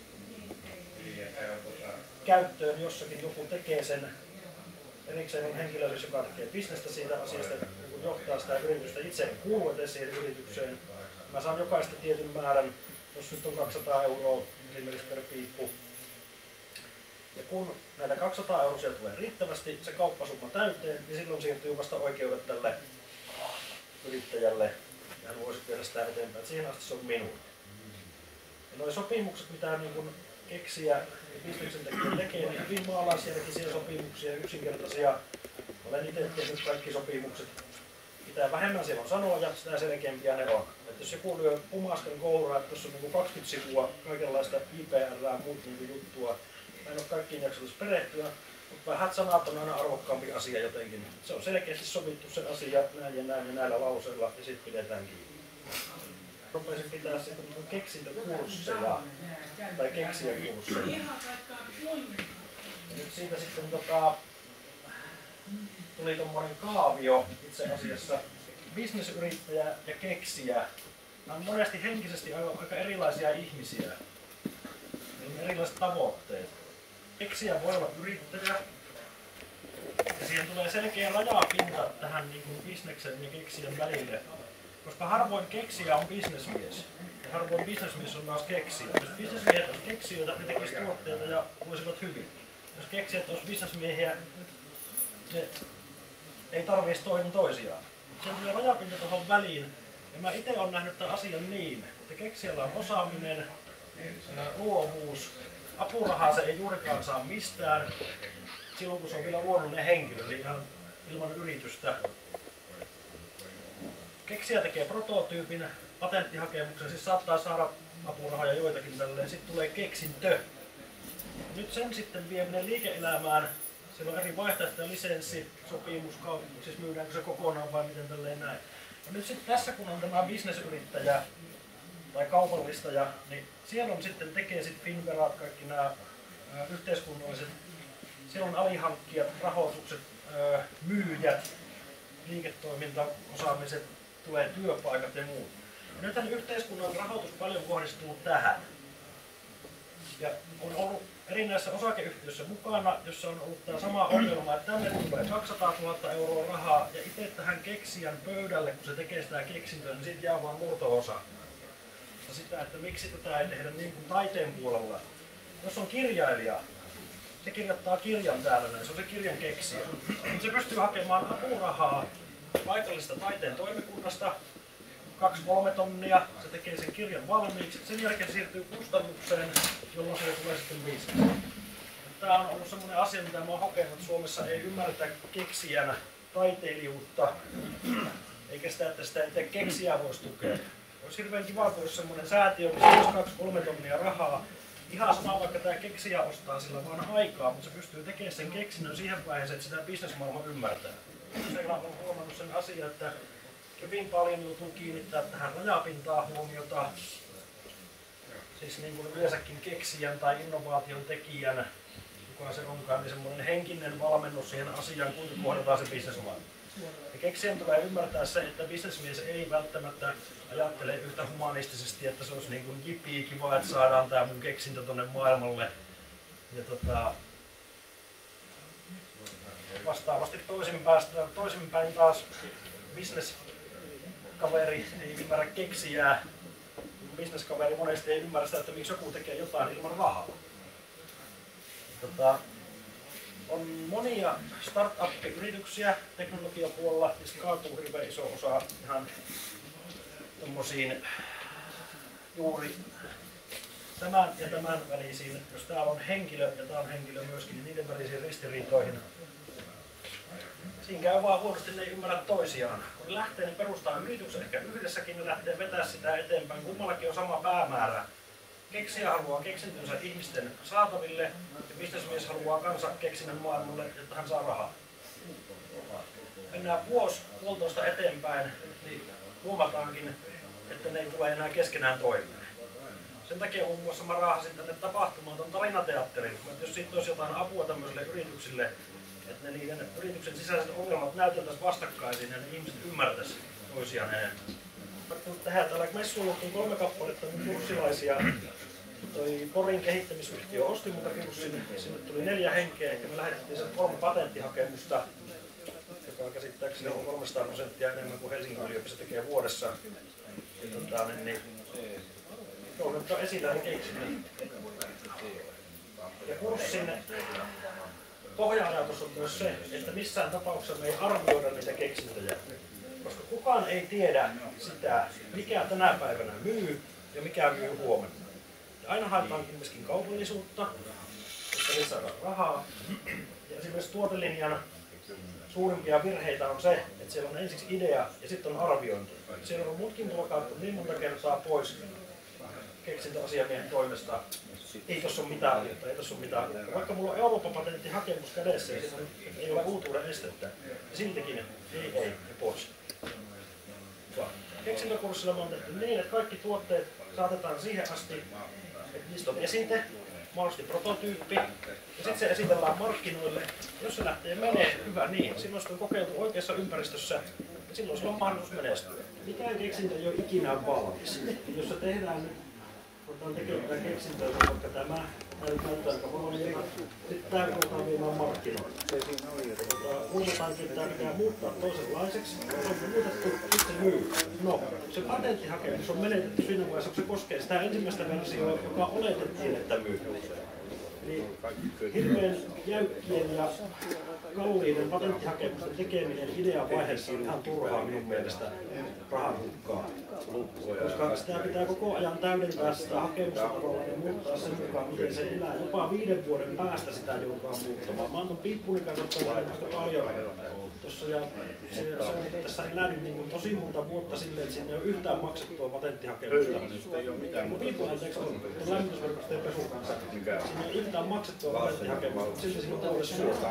käyttöön jossakin, joku tekee sen. Erikseen on henkilöllisyys, joka tekee bisnestä siitä asiasta, kun johtaa sitä yritystä. Itse en kuulu edes siihen yritykseen. Mä saan jokaista tietyn määrän, jos nyt on 200 € esimerkiksi per piippu. Ja kun näitä 200 € sieltä tulee riittävästi, se kauppasumma täyteen, niin silloin siirtyy vasta oikeudet tälle yrittäjälle. Ja hän voisi viedä sitä eteenpäin. Siihen asti se on minun. Ja nuo sopimukset, mitä niin kun keksiä ja bisneksen tekee, niin hyvin maalaisjärkisiä sopimuksia, yksinkertaisia. Olen itse tehnyt kaikki sopimukset. Mitä vähemmän siellä on sanoa ja sitä selkeämpiä ne on. Että jos joku lyö pumaskan kouraa, että tuossa on niin 20 sivua kaikenlaista IPR-ää ja muuta niin juttua, mä en ole kaikkiin jaksotus perehtyä, mutta vähät sanat on aina arvokkaampi asia jotenkin. Se on selkeästi sovittu se asia näin ja näillä lauseilla ja sitten pidetään kiinni. Rupesin pitää sitten keksintökursseja tai keksijäkursseja. Ja nyt siitä sitten tuli tommonen kaavio itse asiassa. Bisnesyrittäjä ja keksijä. Nämä on monesti henkisesti aika erilaisia ihmisiä. Niin erilaiset tavoitteet. Keksijä voi olla yrittäjä. Ja siihen tulee selkeä rajapinta tähän niin kuin bisneksen ja keksijän välille. Koska harvoin keksijä on bisnesmies. Ja harvoin bisnesmies on taas keksijä. Jos bisnesmiehet olisi keksijöitä, ne tekisivät tuotteita ja voisivat hyvin. Jos keksijät olisi bisnesmiehiä, ne ei tarvitsisi toinen toisiaan. Se tulee rajapinta tuohon väliin. Ja mä itse olen nähnyt tämän asian niin, että keksijällä on osaaminen, luovuus, apurahaa se ei juurikaan saa mistään. Silloin kun se on vielä luonnollinen henkilö, eli ihan ilman yritystä. Keksijä tekee prototyypin, patenttihakemuksen, siis saattaa saada apurahaa ja joitakin tälleen. Sitten tulee keksintö. Nyt sen sitten vieminen liike-elämään. Siellä on eri vaihtoehtoja, lisenssi, sopimus, siis myydäänkö se kokonaan vai miten tälleen näin. Ja nyt sitten tässä kun on tämä bisnesyrittäjä tai kaupallistaja, niin siellä on sitten tekee sitten Finverat, kaikki nämä yhteiskunnalliset, siellä on alihankkijat, rahoitukset, myyjät, liiketoimintaosaamiset, tulee työpaikat ja muut. Ja nythän yhteiskunnan rahoitus paljon kohdistuu tähän. Ja on ollut erinäisissä osakeyhtiöissä mukana, jossa on ollut tämä sama ongelma, että tänne tulee 200 000 € rahaa ja itse tähän keksijän pöydälle, kun se tekee sitä keksintöä, niin siitä jää vain murto-osa. Sitä, että miksi tätä ei tehdä niin kuin taiteen puolella. Jos on kirjailija, se kirjoittaa kirjan täällä näin, se on se kirjan keksijä. Se pystyy hakemaan apurahaa paikallista taiteen toimikunnasta, 2-3 tonnia, se tekee sen kirjan valmiiksi, sen jälkeen siirtyy kustannukseen, jolloin se tulee sitten bisnes. Tämä on ollut sellainen asia, mitä mä oon hokenut, että Suomessa ei ymmärretä keksijänä taiteilijuutta, eikä sitä, että sitä itse keksijää voisi tukea. Olisi hirveän kiva, kun olisi semmoinen säätiö, missä olisi 2-3 tonnia rahaa. Ihan sama, vaikka tämä keksijä ostaa sillä vaan aikaa, mutta se pystyy tekemään sen keksinnön siihen vaiheeseen, että sitä bisnesmaailma ymmärtää. Seillä on huomannut sen asian, että hyvin paljon joutuu kiinnittää tähän rajapintaan huomiota. Siis niin kuin yleensäkin keksijän tai innovaation tekijän, kuka se onkaan, niin semmoinen henkinen valmennus siihen asiaan, kuinka kohdataan se bisnesmaailma. Ja keksijän tulee ymmärtää se, että bisnesmies ei välttämättä ajattele yhtä humanistisesti, että se olisi niin kuin jippii kiva, että saadaan tämä mun keksintö tonne maailmalle. Ja vastaavasti toisinpäin taas bisneskaveri ei ymmärrä keksijää. Bisneskaveri monesti ei ymmärrä sitä, että miksi joku tekee jotain ilman rahaa. On monia startup-yrityksiä teknologiapuolella, joista kaatuu hirveän iso osa ihan tommosiin juuri tämän ja tämän välisiin, jos täällä on henkilö ja tää on henkilö myöskin, niin niiden välisiin ristiriitoihin. Siinä käy vaan huonosti, ne ei ymmärrä toisiaan. Kun ne lähtee, ne perustaa yrityksen ehkä yhdessäkin, ne lähtee vetää sitä eteenpäin. Kummallakin on sama päämäärä. Keksijä haluaa keksintönsä ihmisten saataville ja bisnesmies haluaa kanssa keksinnän maailmalle, että hän saa rahaa. Mennään puolitoista eteenpäin, niin huomataankin, että ne ei tule enää keskenään toimeen. Sen takia muun muassa mä raahasin tänne tapahtumaan ton tarinateatterin, että jos siitä olisi jotain apua tämmöisille yrityksille, että ne niiden yrityksen sisäiset ongelmat näyteltäisiin vastakkaisiin ja ne ihmiset ymmärtäisivät toisiaan enemmän. Täällä messuilla on 3 kappaletta mun kurssilaisia. Toi Porin kehittämisyhtiö osti multa kurssin, sinne tuli 4 henkeä ja me lähetettiin sen 3 patenttihakemusta, joka käsittääkseni on 300% enemmän kuin Helsingin yliopisto tekee vuodessa. Jouduttaa esillä ne keksinnät. Ja kurssin pohja-ajatus on myös se, että missään tapauksessa me ei arvioida niitä keksintöjä, koska kukaan ei tiedä sitä, mikä tänä päivänä myy ja mikä myy huomenna. Ja aina haetaan myöskin kaupallisuutta, että niissä saadaan rahaa. Ja esimerkiksi tuotelinjan suurimpia virheitä on se, että siellä on ensiksi idea ja sitten on arviointi. Siellä on muutkin tulkaattu niin monta kertaa pois keksintöasiamiehen toimesta. Ei tossa ole mitään aluetta, ei tossa ole mitään aluetta. Vaikka mulla on Eurooppa-patenttihakemus kädessä ja siinä ei ole uutuuden estettä, ja siltikin ei ja pois. Keksintökurssilla on tehty niin, että kaikki tuotteet saatetaan siihen asti, että niistä on esite, mahdollisesti prototyyppi, ja sitten se esitellään markkinoille. Jos se lähtee menee, hyvä niin. Silloin se on kokeiltu oikeassa ympäristössä, ja silloin sillä on mahdollisuus menestyä. Mikään keksintö ei ole ikinä valmis. Jos se tehdään nyt, otetaan tekemään keksintöä, vaikka tämä näyttää aika valmiina, sitten tämä ruvetaan viemään markkinoille. Huomataankin, että tämä pitää muuttaa toisenlaiseksi. Se on muutettu, sitten se myy. No, se patenttihakemus on menetetty siinä vaiheessa, kun se koskee sitä ensimmäistä versiota, joka oletettiin, että myy. Eli hirveän jäykkien ja kalliiden patenttihakemusten tekeminen ideavaiheessa on ihan turhaa minun mielestä rahan hukkaa. Koska sitä pitää koko ajan täydentää sitä hakemusta tavallaan ja muuttaa sen mukaan, miten se elää. Jopa 5 vuoden päästä sitä joudutaan muuttamaan. Mä oon ton piippunin kanssa ottanut aika paljon tuossa ja se on tässä elänyt niin tosi monta vuotta silleen, että siinä ei ole yhtään maksettua patenttihakemusta. Kun piippulähteeksi on lämmitysverkosta ja pesun kanssa, siinä ei ole yhtään maksettua patenttihakemusta, mutta silti siinä on tälle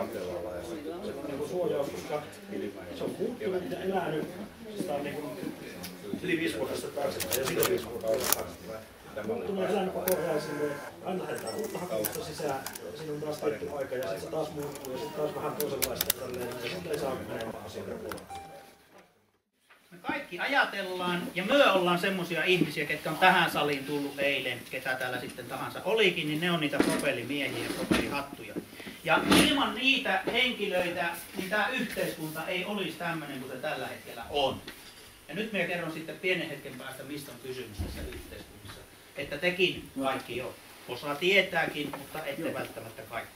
suojaus, koska se on muuttunut ja elänyt. Sitä on yli 5 vuodesta taaksepäin ja siitä 5 vuotta taaksepäin. Muuttunut ja elänyt koko ajan silleen, aina haetaan uutta hakemusta sisään, ja siinä on taas tietty aika ja sitten se taas muuttuu ja sitten taas vähän toisenlaista tälleen, ja sitten ei saa menemään asioiden puolella. Me kaikki ajatellaan, ja me ollaan semmosia ihmisiä, ketkä on tähän saliin tullut eilen, ketä täällä sitten tahansa olikin, niin ne on niitä propelimiehiä ja propelihattuja. Ja ilman niitä henkilöitä, niin tämä yhteiskunta ei olisi tämmöinen kuin se tällä hetkellä on. Ja nyt minä kerron sitten pienen hetken päästä, mistä on kysymys tässä yhteiskunnassa. Että tekin kaikki jo osaa tietääkin, mutta ette välttämättä kaikki.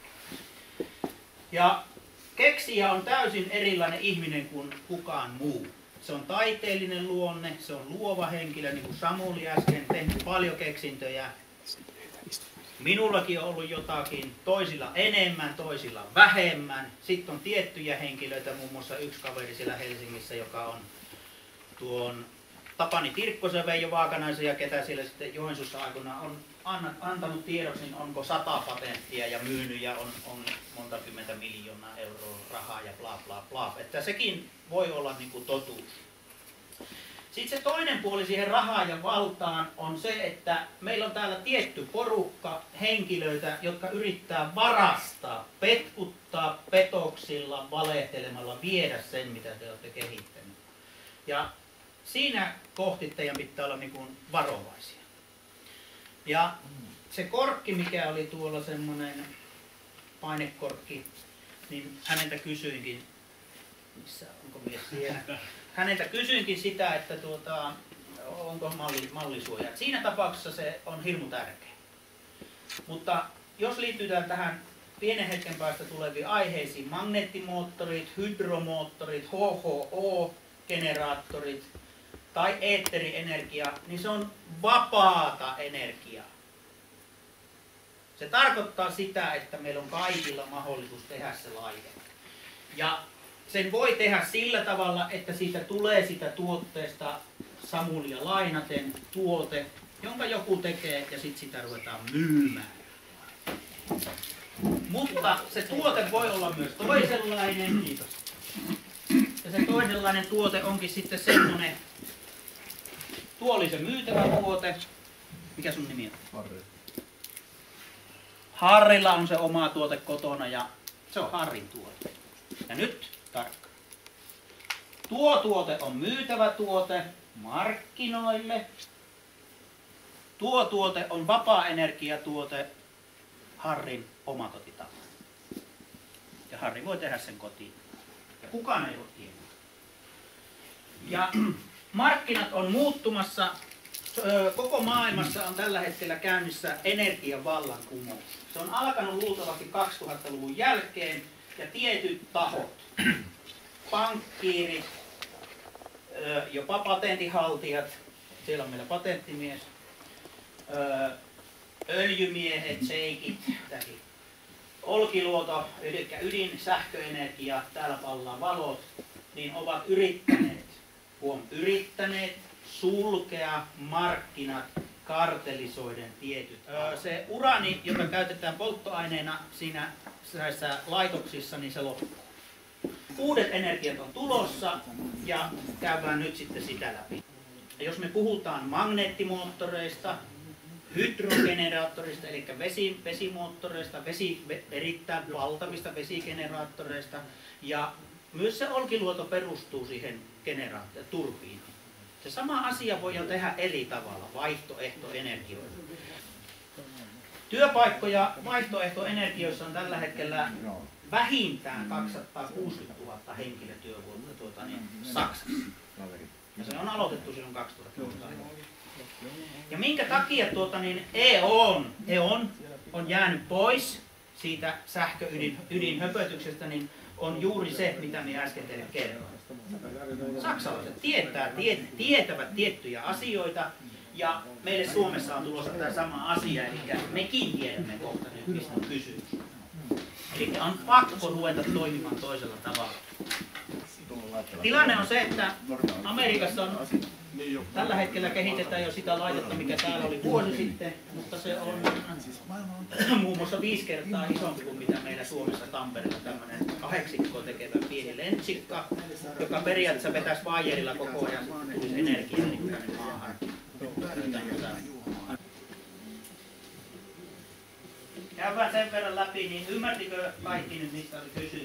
Ja keksijä on täysin erilainen ihminen kuin kukaan muu. Se on taiteellinen luonne, se on luova henkilö, niin kuin Samuli äsken, tehnyt paljon keksintöjä. Minullakin on ollut jotakin, toisilla enemmän, toisilla vähemmän. Sitten on tiettyjä henkilöitä, muun muassa yksi kaveri siellä Helsingissä, joka on tuon Tapani Tirkkosen, Veijo Vaakanaisen ja ketä siellä sitten Joensuussa aikoinaan on antanut tiedoksi, niin onko 100 patenttia ja myynyt ja on monta kymmentä miljoonaa euroa rahaa ja bla bla bla. Että sekin voi olla niin kuin totuus. Sitten se toinen puoli siihen rahaan ja valtaan on se, että meillä on täällä tietty porukka henkilöitä, jotka yrittää varastaa, petkuttaa petoksilla, valehtelemalla, viedä sen, mitä te olette kehittäneet. Ja siinä kohti teidän pitää olla niin kuin varovaisia. Ja se korkki, mikä oli tuolla semmoinen painekorkki, niin häneltä kysyinkin, missä onko mies siellä? Häneltä kysyinkin sitä, että onko mallisuoja. Siinä tapauksessa se on hirmu tärkeä. Mutta jos liittytään tähän pienen hetken päästä tuleviin aiheisiin, magneettimoottorit, hydromoottorit, HHO-generaattorit tai eetterienergia, niin se on vapaata energiaa. Se tarkoittaa sitä, että meillä on kaikilla mahdollisuus tehdä se laite. Ja sen voi tehdä sillä tavalla, että siitä tulee sitä tuotteesta Samulia lainaten tuote, jonka joku tekee ja sitten sitä ruvetaan myymään. Mutta se tuote voi olla myös toisenlainen. Kiitos. Ja se toisenlainen tuote onkin sitten semmoinen, tuo oli se myytävä tuote. Mikä sun nimi on? Harri. Harrilla on se oma tuote kotona ja se on Harrin tuote. Ja nyt tarkka. Tuo tuote on myytävä tuote markkinoille. Tuo tuote on vapaa-energiatuote Harrin omakotitalo. Ja Harri voi tehdä sen kotiin. Ja kukaan ei voi tietää. Ja markkinat on muuttumassa. Koko maailmassa on tällä hetkellä käynnissä energian vallankumous. Se on alkanut luultavasti 2000-luvun jälkeen ja tietyt tahot, pankkiirit, jopa patentinhaltijat, siellä on meillä patenttimies, öljymiehet, sheikit, Olkiluoto, eli ydinsähköenergia, täällä pallaa valot, niin ovat yrittäneet sulkea markkinat kartellisoiden tietyt. Se uraani, jota käytetään polttoaineena siinä näissä laitoksissa, niin se loppuu. Uudet energiat on tulossa ja käydään nyt sitten sitä läpi. Ja jos me puhutaan magneettimoottoreista, hydrogeneraattorista, eli vesimoottoreista, erittäin valtavista vesigeneraattoreista, ja myös se Olkiluoto perustuu siihen turbiiniin. Se sama asia voidaan tehdä eri tavalla, vaihtoehtoenergioilla. Työpaikkoja vaihtoehtoenergioissa on tällä hetkellä vähintään 260 000 henkilötyövuotta Saksassa. Ja se on aloitettu silloin 2010. Ja minkä takia E.ON on jäänyt pois siitä sähköydinhöpötyksestä, niin on juuri se, mitä minä äsken teille kerroin. Saksalaiset tietävät tiettyjä asioita, ja meille Suomessa on tulossa tämä sama asia, eli mekin tiedämme kohta nyt, mistä on kysymys. Eli on pakko ruveta toimimaan toisella tavalla. Tilanne on se, että Amerikassa on tällä hetkellä kehitetään jo sitä laitetta, mikä täällä oli vuosi sitten, mutta se on muun muassa 5 kertaa isompi kuin mitä meillä Suomessa Tampereella tämmöinen 8 tekevä pieni lentsikka, joka periaatteessa vetäisi vaijerilla koko ajan, tulisi energiaa niin tänne maahan. Käydään sen verran läpi, niin ymmärtikö kaikki nyt, mistä oli kysymys?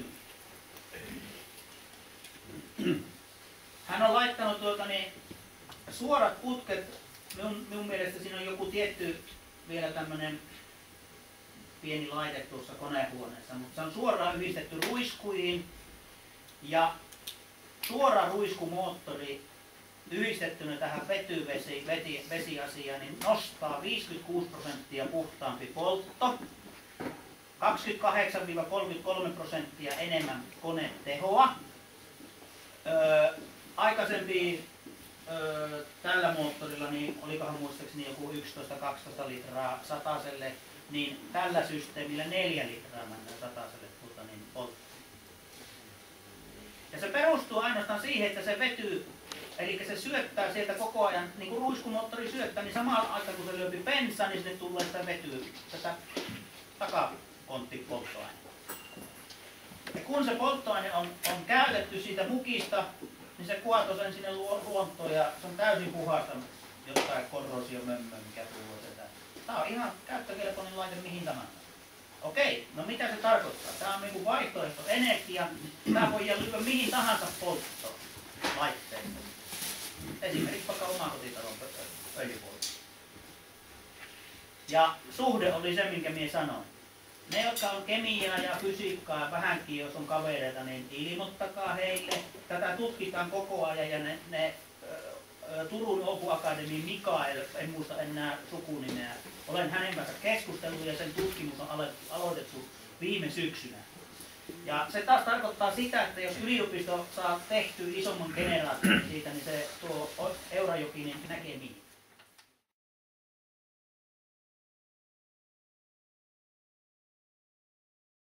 Hän on laittanut suorat putket. Minun mielestä siinä on joku tietty vielä tämmöinen pieni laite tuossa konehuoneessa, mutta se on suoraan yhdistetty ruiskuihin ja suora ruiskumoottori yhdistettynä tähän vetyvesiasiaan niin nostaa 56% puhtaampi poltto, 28-33% enemmän konetehoa. Aikaisempi tällä moottorilla, niin olikohan muistaakseni joku 11-12 litraa sataselle, niin tällä systeemillä 4 litraa mennään sataselle polttoa. Ja se perustuu ainoastaan siihen, että se vety Eli se syöttää sieltä koko ajan, niin kuin ruiskumoottori syöttää, niin samaan aikaan kun se lyöpi bensaa, niin sinne tulee sitä vetyä, tätä takakonttipolttoainetta. Ja kun se polttoaine on käytetty siitä mukista, niin se kuatoo sen sinne luontoon ja se on täysin puhasta jostain korrosiomömmöä, mikä tulee tätä. Tämä on ihan käyttökelpoinen laite mihin tahansa. Okei, no mitä se tarkoittaa? Tämä on niinku vaihtoehtoenergia. Tämä voi lyödä mihin tahansa polttolaitteeseen. Esimerkiksi vaikka omakotitalon öljypoltto. Ja suhde oli se, minkä minä sanoin. Ne, jotka on kemiaa ja fysiikkaa vähänkin, jos on kavereita, niin ilmoittakaa heille. Tätä tutkitaan koko ajan ja ne Turun Åbo Akademin Mikael, en muista enää sukunimeä, olen hänen kanssa keskustellut ja sen tutkimus on aloitettu viime syksynä. Ja se taas tarkoittaa sitä, että jos yliopisto saa tehtyä isomman generaattorin siitä, niin se tuo Eurajoki niin näkee mihin.